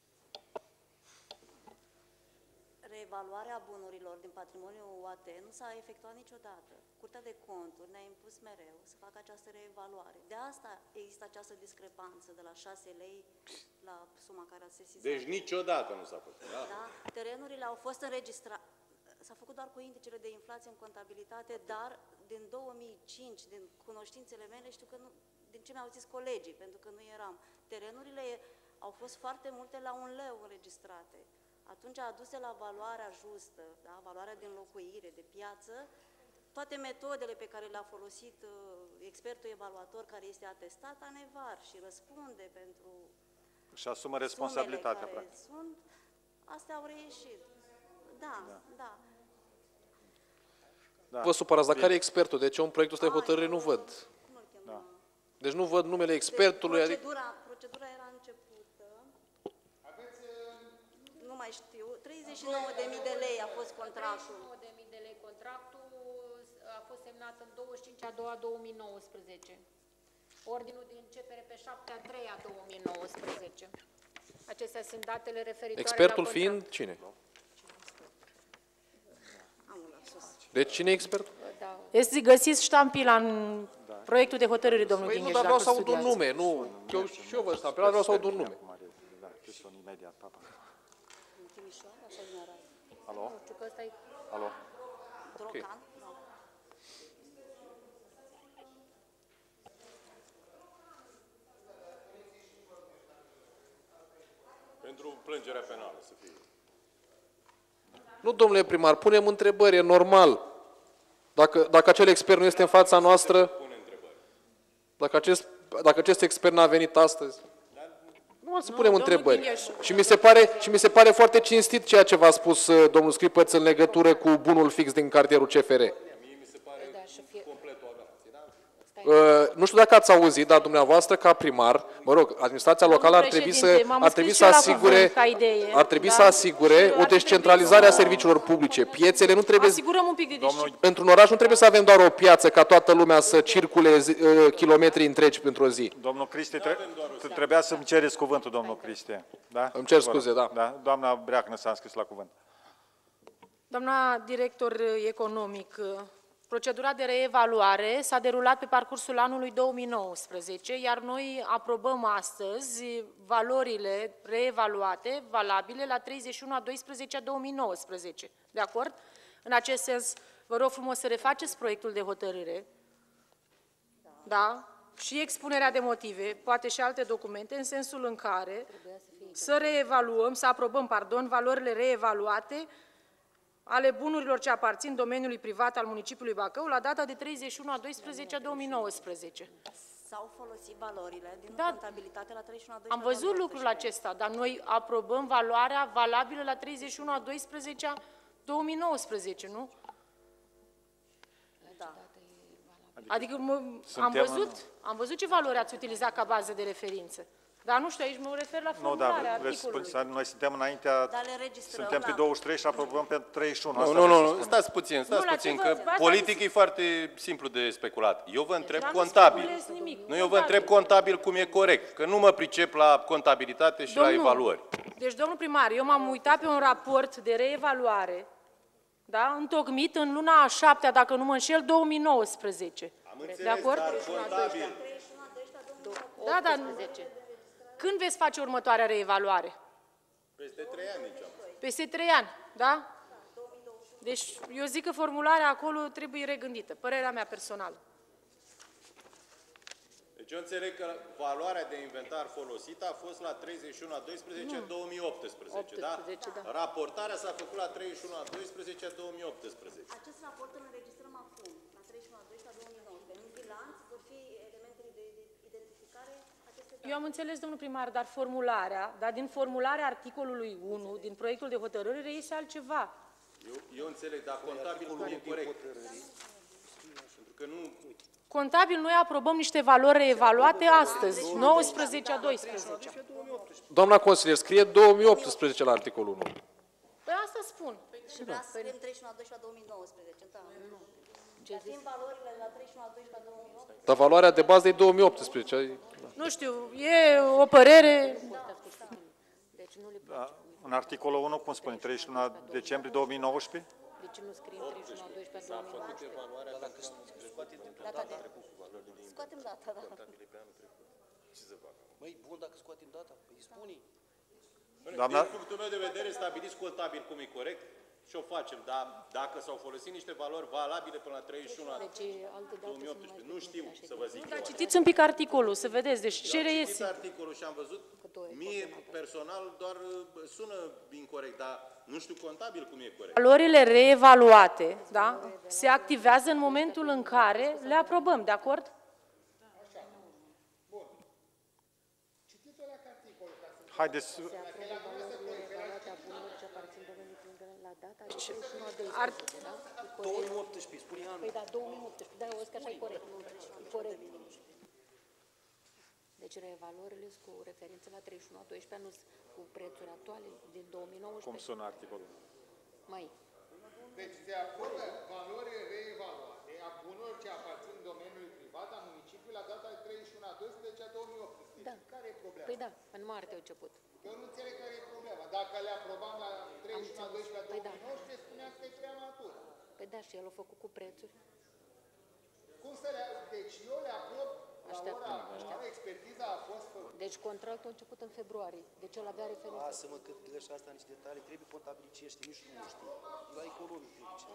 Reevaluarea bunurilor din patrimoniul U A T nu s-a efectuat niciodată. Curtea de Conturi ne-a impus mereu să facă această reevaluare. De asta există această discrepanță de la șase lei la suma care a sesizat.
Deci niciodată nu s-a făcut. Da?
Da? Terenurile au fost înregistrate. S-a făcut doar cu indicele de inflație în contabilitate, dar din două mii cinci, din cunoștințele mele, știu că nu, din ce mi-au zis colegii, pentru că nu eram, terenurile au fost foarte multe la un leu înregistrate. Atunci aduse la valoarea justă, da? Valoarea de înlocuire, de piață, toate metodele pe care le-a folosit uh, expertul evaluator care este atestat, ANEVAR și răspunde pentru
și asumă responsabilitatea,
care
practic.
Sunt, astea au reieșit. Da, da. da.
Da. Vă supărați, dar care e expertul? Deci eu în proiectul ăsta de hotărâre nu văd.
Da.
Deci nu văd numele expertului.
Deci, procedura, procedura era începută. Nu mai știu. treizeci și nouă de mii de lei a fost contractul.
treizeci și nouă de mii de lei contractul a fost semnat în douăzeci și cinci a doua două mii nouăsprezece.
Ordinul de începere pe șapte a treia două mii nouăsprezece. Acestea sunt datele referitoare
Expertul
la
fiind cine?
Am un lapsus.
Deci cine e expertul?
Da.
Este găsiți ștampila în proiectul de hotărâre, domnul
Păi nu,
Ghingeș,
dar vreau
dacă
să aud un
studiați.
nume, nu. Eu, și eu vă ștampila, vreau să aud un nume.
imediat, papa.
În Timișoara sau în Arad?
Alo?
Nu știu că ăsta e...
Alo?
Drocan? Nu.
Pentru plângerea penală să fie.
Nu, domnule primar, punem întrebări, e normal. Dacă, dacă acel expert nu este în fața noastră, dacă acest, dacă acest expert n-a venit astăzi, nu să punem întrebări. Și mi, se pare, și mi se pare foarte cinstit ceea ce v-a spus uh, domnul Scripăț în legătură cu bunul fix din cartierul C F R. Uh, nu știu dacă ați auzit, dar dumneavoastră ca primar, mă rog, administrația locală ar trebui să, ar trebui să asigure, ar trebui să asigure o descentralizare a serviciilor publice. Piețele nu trebuie,
Asigurăm un pic de disciplină.
într-un oraș nu trebuie să avem doar o piață ca toată lumea să circule zi, uh, kilometri întregi pentru o zi.
Domnul Cristi, tre trebuia să-mi cereți cuvântul, domnul Cristi. Da?
Îmi cer scuze, da.
da. Doamna Breacnă s-a înscris la cuvânt.
Doamna director economic, procedura de reevaluare s-a derulat pe parcursul anului două mii nouăsprezece, iar noi aprobăm astăzi valorile reevaluate, valabile la treizeci și unu a doisprezece două mii nouăsprezece. De acord? În acest sens, vă rog frumos să refaceți proiectul de hotărâre, da? Și expunerea de motive, poate și alte documente, în sensul în care să reevaluăm, să aprobăm, pardon, valorile reevaluate ale bunurilor ce aparțin domeniului privat al municipiului Bacău la data de treizeci și unu a doisprezece două mii nouăsprezece.
S-au folosit valorile din
Da.
contabilitate la treizeci și unu a
Am
doisprezece.
văzut lucrul acesta, dar noi aprobăm valoarea valabilă la treizeci și unu a doisprezece două mii nouăsprezece, nu?
Da.
Adică mă, am,
Suntem
văzut,
în-
am văzut ce valori ați utilizat ca bază de referință. Dar nu știu, aici mă refer la
Nu,
formularea
dar vreți să
articolului.
spuneți, noi suntem înaintea,
Dar le registrăm
suntem pe
la-
douăzeci și trei și aprobăm pe treizeci și unu.
Nu,
Asta
nu,
vreți să
nu,
spuneți.
stați puțin, stați
Nu, la
puțin,
ce
că
vă- v-ați
politic
adus-
e foarte simplu de speculat. Eu vă întreb
N-am
contabil.
speculez nimic.
Nu, eu vă întreb contabil cum e corect, că nu mă pricep la contabilitate și la
Domnul-
evaluări.
Deci, domnul primar, eu m-am uitat pe un raport de reevaluare, da, întocmit în luna a șaptea, dacă nu mă înșel, două mii nouăsprezece. De acord?
contabil.
Da, dar când veți face următoarea reevaluare?
Peste trei ani nici am.
Peste trei ani, da? Deci, eu zic că formularea acolo trebuie regândită, părerea mea personală.
Deci eu înțeleg că valoarea de inventar folosită a fost la treizeci și unu a doisprezece două mii optsprezece, da?
optsprezece, da.
Raportarea s-a făcut la treizeci și unu a doisprezece două mii optsprezece.
Acest raport îl înregistrăm acum, la treizeci și unu a doisprezece două mii nouăsprezece. În bilanț vor fi elementele de identificare aceste date.
Eu am înțeles, domnul primar, dar formularea, dar din formularea articolului unu, din proiectul de hotărâre, reiese altceva.
Eu, eu înțeleg, dar contabil cum e corect. Pentru că nu...
Contabil, noi aprobăm niște valori evaluate astăzi, nouăsprezece a doisprezece.
Doamna consilier, scrie două mii optsprezece la articolul unu.
Păi asta spun.
Și vrea să scriem treizeci și unu a doisprezece două mii nouăsprezece, da. Dar fiind valorile la treizeci și unu a doisprezece două mii nouăsprezece,
Dar valoarea de bază e două mii optsprezece.
Nu știu, e o părere...
Da, în articolul unu, cum spune, treizeci și unu decembrie două mii nouăsprezece?
De ce nu scriem treizeci și unu a doisprezece două mii nouăsprezece?
data de... Scoatem data, da.
Măi, bun, dacă scoatem data, îi spune.
Doamna,
Din punctul meu de vedere, stabiliți contabil cum e corect și o facem, dar dacă s-au folosit niște valori valabile până la treizeci și unu
Deci alte date
două mii optsprezece, nu știu să vă zic.
Dar citiți un pic articolul, să vedeți, deci ce
Am citit
reiese?
articolul și am văzut, mie personal doar uh, sună incorect, dar nu știu contabil cum e corect.
Valorile reevaluate, da, se activează în momentul în care le aprobăm, de acord?
haideți, să-
la data de treizeci și unu a doisprezece,
Ar-
da? E
două
corect?
mii optsprezece, spune anul.
Păi da, două mii optsprezece, da, eu zic că așa e corect. E corect. Deci reevaluările sunt cu referință la treizeci și unu a doisprezece, nu sunt cu prețuri actuale din două mii
cum
nouăsprezece.
sună articolul?
Mai.
Deci se aprobă valorile reevaluate a bunurilor ce aparțin domeniului privat a municipiului la data de treizeci și unu a doisprezece a două mii optsprezece.
Da.
Care e problema?
Păi da, în martie a început.
Eu nu înțeleg care e problema. Dacă le aprobam la treizeci și unu a doisprezece a
Păi da.
două mii nouăsprezece, spunea că e prematur.
Păi da, și el a făcut cu prețuri.
Cum să le... Deci eu le aprob la
Așteaptă,
ora
așteaptă.
actuală, expertiza a fost făcută.
Deci contractul a început în februarie. Deci el avea referință.
Lasă-mă că și asta niște detalii, trebuie contabilicește, nici nu știu. La economic trebuie ce.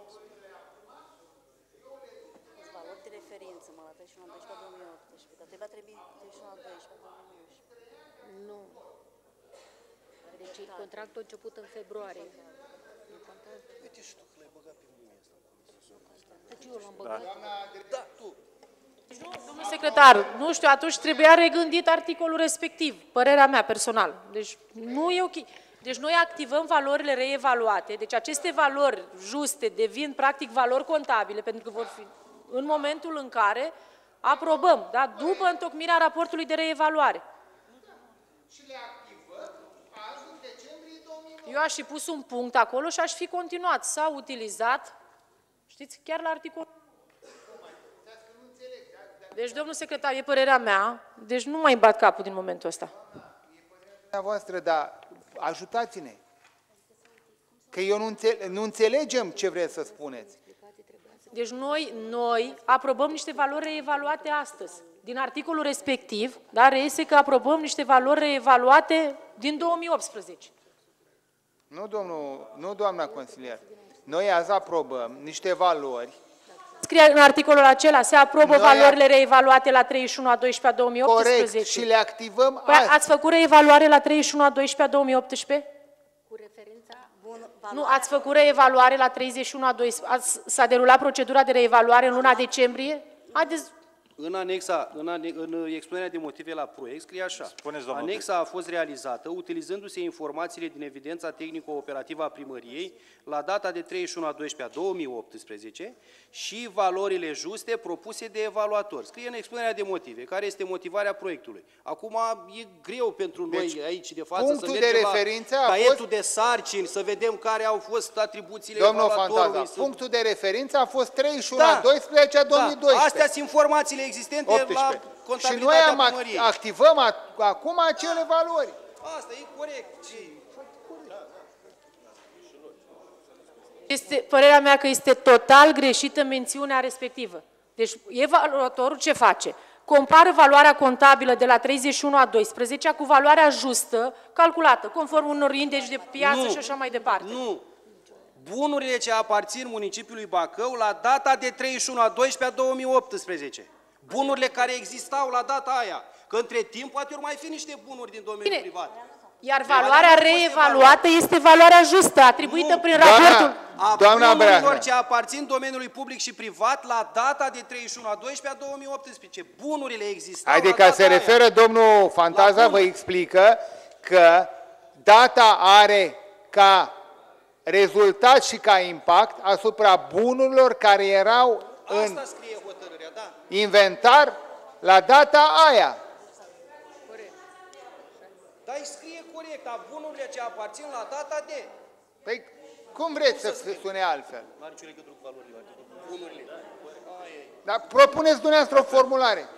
Valori de referință, mă, la treizeci și unu a doisprezece a două mii optsprezece, dar trebuia trebui treizeci și unu a doisprezece a două mii nouăsprezece.
Nu. Deci contractul a început în februarie.
Uite și tu că l-ai băgat pe mine asta.
Deci eu l-am băgat.
Da, tu.
Domnul secretar, nu știu, atunci trebuia regândit articolul respectiv, părerea mea personal. Deci nu e ok. Deci noi activăm valorile reevaluate, deci aceste valori juste devin practic valori contabile, pentru că vor fi în momentul în care aprobăm, da? După întocmirea raportului de reevaluare.
Și le activăm azi în decembrie două mii nouăsprezece.
Eu aș fi pus un punct acolo și aș fi continuat. S-a utilizat, știți, chiar la articolul... Deci, domnul secretar, e părerea mea, deci nu mai bat capul din momentul ăsta.
Voastră, dar ajutați-ne. Că eu nu, înțeleg, nu înțelegem ce vreți să spuneți.
Deci noi, noi aprobăm niște valori reevaluate astăzi. Din articolul respectiv, da, reiese că aprobăm niște valori reevaluate din două mii optsprezece.
Nu, domnul, nu, doamna consilier. Noi azi aprobăm niște valori.
Scrie în articolul acela, se aprobă
Noi
valorile reevaluate la treizeci și unu a doisprezece a două mii optsprezece.
Corect, și le activăm
Păi
azi.
ați făcut reevaluare la treizeci și unu a doisprezece a două mii optsprezece?
Cu referința...
Bun,
Nu, ați făcut reevaluare la treizeci și unu a doisprezece. S-a derulat procedura de reevaluare în luna decembrie? Haideți.
În anexa, în, ane, în expunerea de motive la proiect scrie așa.
Spuneți, domnul
Anexa a fost realizată utilizându-se informațiile din evidența tehnico-operativă a primăriei la data de treizeci și unu a doisprezece a două mii optsprezece și valorile juste propuse de evaluator. Scrie în expunerea de motive, care este motivarea proiectului. Acum e greu pentru noi
Deci,
aici de față să
punctul de
mergem
referință
la
a
caietul
fost-
de sarcini, să vedem care au fost atribuțiile
Domnul
evaluatorului.
Fantaza,
să-
punctul de referință a fost treizeci și unu a
Da.
doisprezece a două mii doisprezece.
Da. Astea sunt informațiile existente la
optsprezece. Și noi
contabilitatea
am act-
primăriei.
activăm a- acum acele valori.
Asta e corect. Ce?
Este părerea mea că este total greșită mențiunea respectivă. Deci evaluatorul ce face? Compară valoarea contabilă de la treizeci și unu a doisprezece cu valoarea justă calculată, conform unor indici de piață
Nu.
și așa mai departe.
Nu. Bunurile ce aparțin municipiului Bacău la data de treizeci și unu a doisprezece a două mii optsprezece. Bunurile care existau la data aia. Că între timp poate ori mai fi niște bunuri din domeniul
Bine.
privat.
Iar
Evaluarea
valoarea
nu a fost
reevaluată este valoarea justă, atribuită
Nu.
prin
Doamna-
raportul.
A
Doamna
bunurilor
Breahnă.
ce aparțin domeniului public și privat la data de treizeci și unu a doisprezece a două mii optsprezece. Bunurile existau
Adică
la data
se
aia.
referă, domnul Fantaza
La
vă
bun.
explică că data are ca rezultat și ca impact asupra bunurilor care erau în
Asta scrie hotărârea, da.
inventar la data aia.
Dar îi scrie corect, a bunurile ce aparțin la data de.
Păi cum vreți să se sune altfel?
Nu are nicio legătură cu valorile, adică bunurile.
Dar propuneți dumneavoastră o formulare.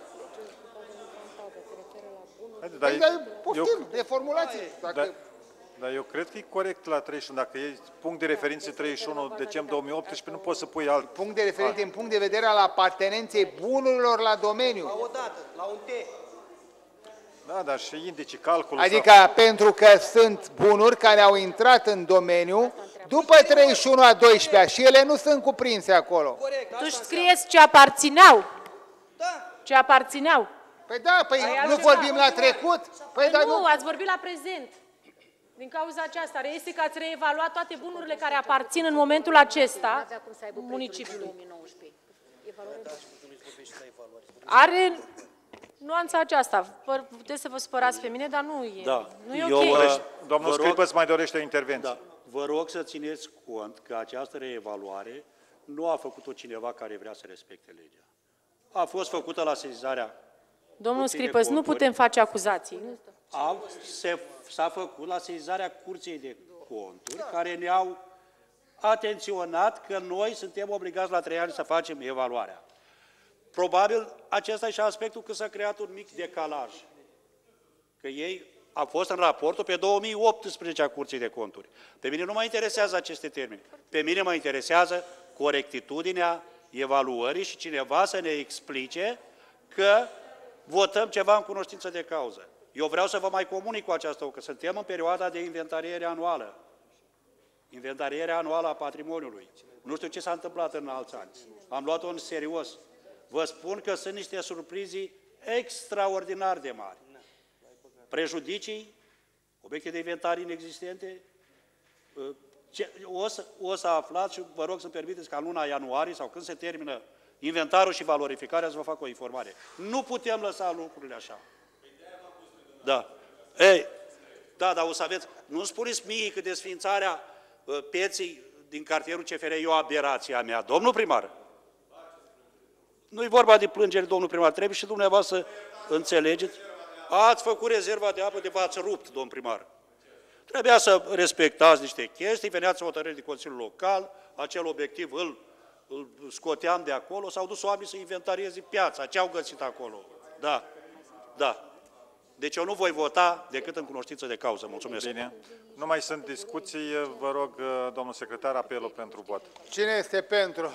Haide,
Păi,
dar,
dar
eu,
poftim, reformulați. Dacă...
dar, dar eu cred că e corect la treizeci și unu. Dacă e punct de referință treizeci și unu decembrie două mii optsprezece, nu poți să pui alt.
Punct de referire din punct de vedere al apartenenței bunurilor la domeniu.
La o dată, la un T.
Da, dar și indicii, calculul.
Adică pentru că sunt bunuri care au intrat în domeniu după treizeci și unu a doisprezece și ele nu sunt cuprinse acolo.
Corect, asta
Tu
înseamnă.
scrieți ce aparțineau.
Da.
Ce aparțineau.
Păi da, păi
Păi
nu
altceva.
vorbim la trecut? Păi da,
nu,
nu.
ați vorbit la prezent. Din cauza aceasta, reiese că ați reevaluat toate bunurile care aparțin în momentul acesta
Avea cum să aibă prețul în
municipiului.
două mii nouăsprezece. Evaluarea
Are nuanța aceasta. Pă- Puteți să vă supărați pe mine, dar nu e,
Da.
nu e
Eu,
ok.
uh,
Domnul
Vă rog-
Scripăț mai dorește o intervenție.
Da. Vă rog să țineți cont că această reevaluare nu a făcut-o cineva care vrea să respecte legea. A fost făcută la sesizarea.
Domnul
Curții de
Scripăț, nu
Conturi.
putem face acuzații.
Am, se, s-a făcut la sesizarea Curții de Conturi, care ne-au atenționat că noi suntem obligați la trei ani să facem evaluarea. Probabil acesta e și aspectul că s-a creat un mic decalaj. Că ei au fost în raportul pe două mii optsprezece a Curții de Conturi. Pe mine nu mă interesează aceste termeni. Pe mine mă interesează corectitudinea evaluării și cineva să ne explice că votăm ceva în cunoștință de cauză. Eu vreau să vă mai comunic cu această, că suntem în perioada de inventariere anuală. Inventariere anuală a patrimoniului. Nu știu ce s-a întâmplat în alți ani. Am luat-o în serios. Vă spun că sunt niște surprizii extraordinar de mari. Prejudicii, obiecte de inventar inexistente, ce, o, să, o să aflați și vă rog să-mi permiteți ca în luna ianuarie sau când se termină inventarul și valorificarea să vă fac o informare. Nu putem lăsa lucrurile așa. Da. Ei, da, dar o să aveți, nu spuneți mie că desființarea uh, pieței din cartierul C F R e o aberație a mea. Domnul primar, nu-i vorba de plângere, domnul primar, trebuie și dumneavoastră să înțelegeți. Ați făcut rezerva de apă de v-ați rupt, domn primar. Trebuia să respectați niște chestii, veneați hotărâri de Consiliul Local, acel obiectiv îl, îl scoteam de acolo, s-au dus oamenii să inventarieze piața, ce au găsit acolo. Da, da. Deci eu nu voi vota decât în cunoștință de cauză. Mulțumesc.
Bine. Nu mai sunt discuții. Vă rog, domnul secretar, apelul pentru vot.
Cine este pentru?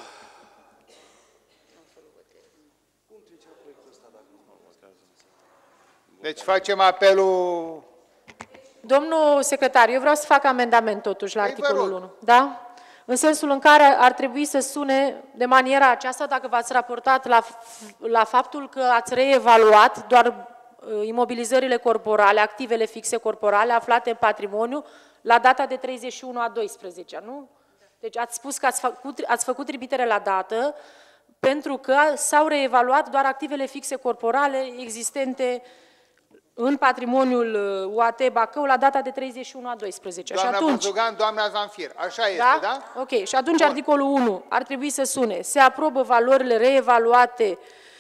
Deci facem apelul...
Domnul secretar, eu vreau să fac amendament totuși la
Ei,
articolul unu. Da? În sensul în care ar trebui să sune de maniera aceasta, dacă v-ați raportat la, la faptul că ați reevaluat doar imobilizările corporale, activele fixe corporale aflate în patrimoniu la data de treizeci și unu a doisprezece, nu? Deci ați spus că ați făcut, ați făcut trimitere la dată pentru că s-au reevaluat doar activele fixe corporale existente în patrimoniul U A T Bacău la data de treizeci și unu a doisprezece.
Doamna
și atunci,
Buzugan, doamna Zanfir. Așa este,
da?
da?
Ok. Și atunci articolul unu ar trebui să sune: se aprobă valorile reevaluate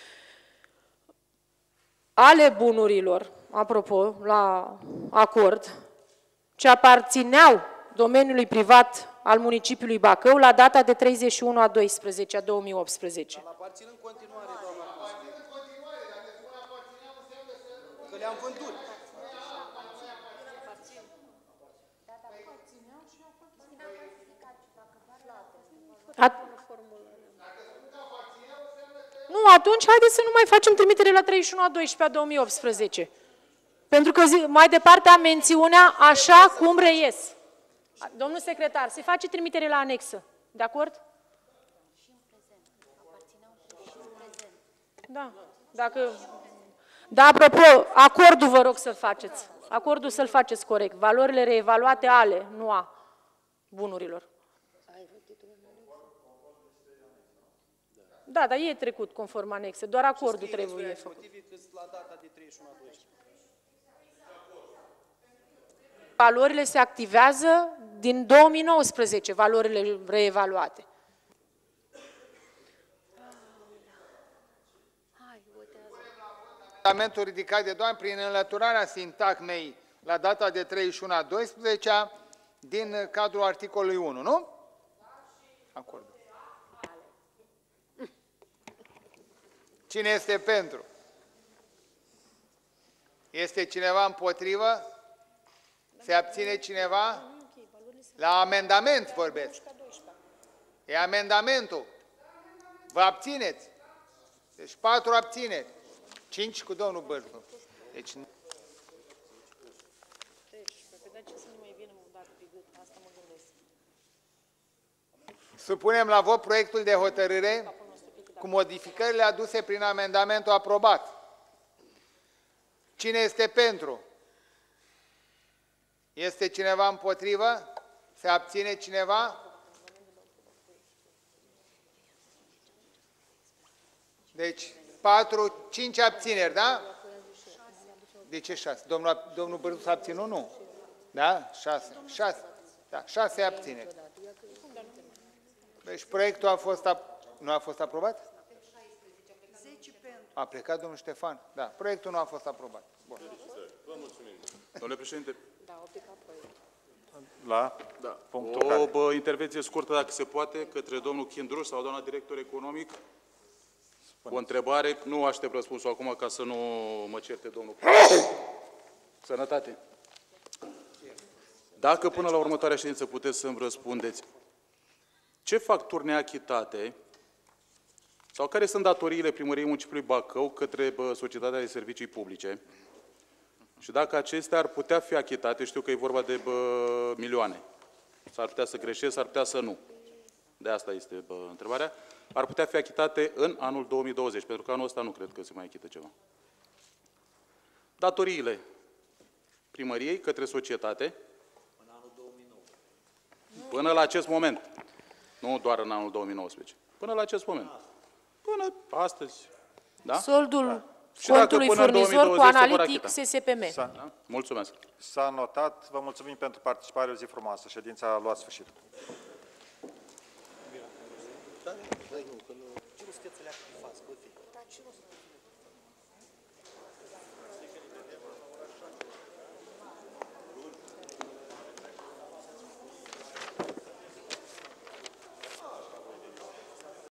ale bunurilor, apropo, la acord, ce aparțineau domeniului privat al municipiului Bacău la data de treizeci și unu a doisprezece a două mii optsprezece.
Aparțin în continuare, doamna. Că le-am vândut.
At Nu, atunci haideți să nu mai facem trimitere la treizeci și unu a doisprezece a două mii optsprezece. Pentru că zi, mai departe am mențiunea așa cum reies. Domnul secretar, se face trimitere la anexă. De acord? Da. Dacă... Da, apropo, acordul vă rog să-l faceți. Acordul să-l faceți corect. Valorile reevaluate ale, nu a bunurilor. Da, dar e trecut conform anexe, doar acordul trebuie făcut. Valorile se activează din două mii nouăsprezece, valorile reevaluate.
Amendamentul ridicat de doamnă prin înlăturarea sintagmei la data de treizeci și unu a doisprezece din cadrul articolului unu, nu? Acord. Cine este pentru? Este cineva împotrivă? Se abține cineva? La amendament vorbesc. E amendamentul. Vă abțineți? Deci patru abțineri. Cinci cu domnul Bârdu. Deci... Supunem la vot proiectul de hotărâre cu modificările aduse prin amendamentul aprobat. Cine este pentru? Este cineva împotrivă? Se abține cineva? Deci, patru, cinci abțineri, da? De ce șase? Domnul, domnul Bârdu s-a abținut? Nu. Da? Șase. Șase. Da, șase abțineri. Deci proiectul a fost, nu a fost aprobat? A plecat domnul Ștefan. Da, proiectul nu a fost aprobat. Bun.
Vă mulțumim. Domnule președinte,
La
Da.
punctul
O
care?
bă, intervenție scurtă, dacă se poate, către domnul Chindruș sau doamna director economic. O întrebare, nu aștept răspunsul acum ca să nu mă certe domnul. Sănătate. Dacă până la următoarea ședință puteți să-mi răspundeți, ce facturi neachitate sau care sunt datoriile Primăriei Municipiului Bacău către bă, Societatea de Servicii Publice și dacă acestea ar putea fi achitate, știu că e vorba de bă, milioane, s-ar putea să greșesc, s-ar putea să nu, de asta este bă, întrebarea, ar putea fi achitate în anul două mii douăzeci, pentru că anul ăsta nu cred că se mai achită ceva. Datoriile Primăriei către societate până la acest moment, nu doar în anul două mii nouăsprezece, până la acest moment, până astăzi, da?
Soldul
Da. Și dacă
contului
până în
furnizor cu
două mii douăzeci se vor
analitic
achita.
S S P M.
Da? Mulțumesc.
S-a notat. Vă mulțumim pentru participare. O zi frumoasă. Ședința a luat sfârșit.
Da, nu, că nu. Ce nu sunteți să le față, bă, fi?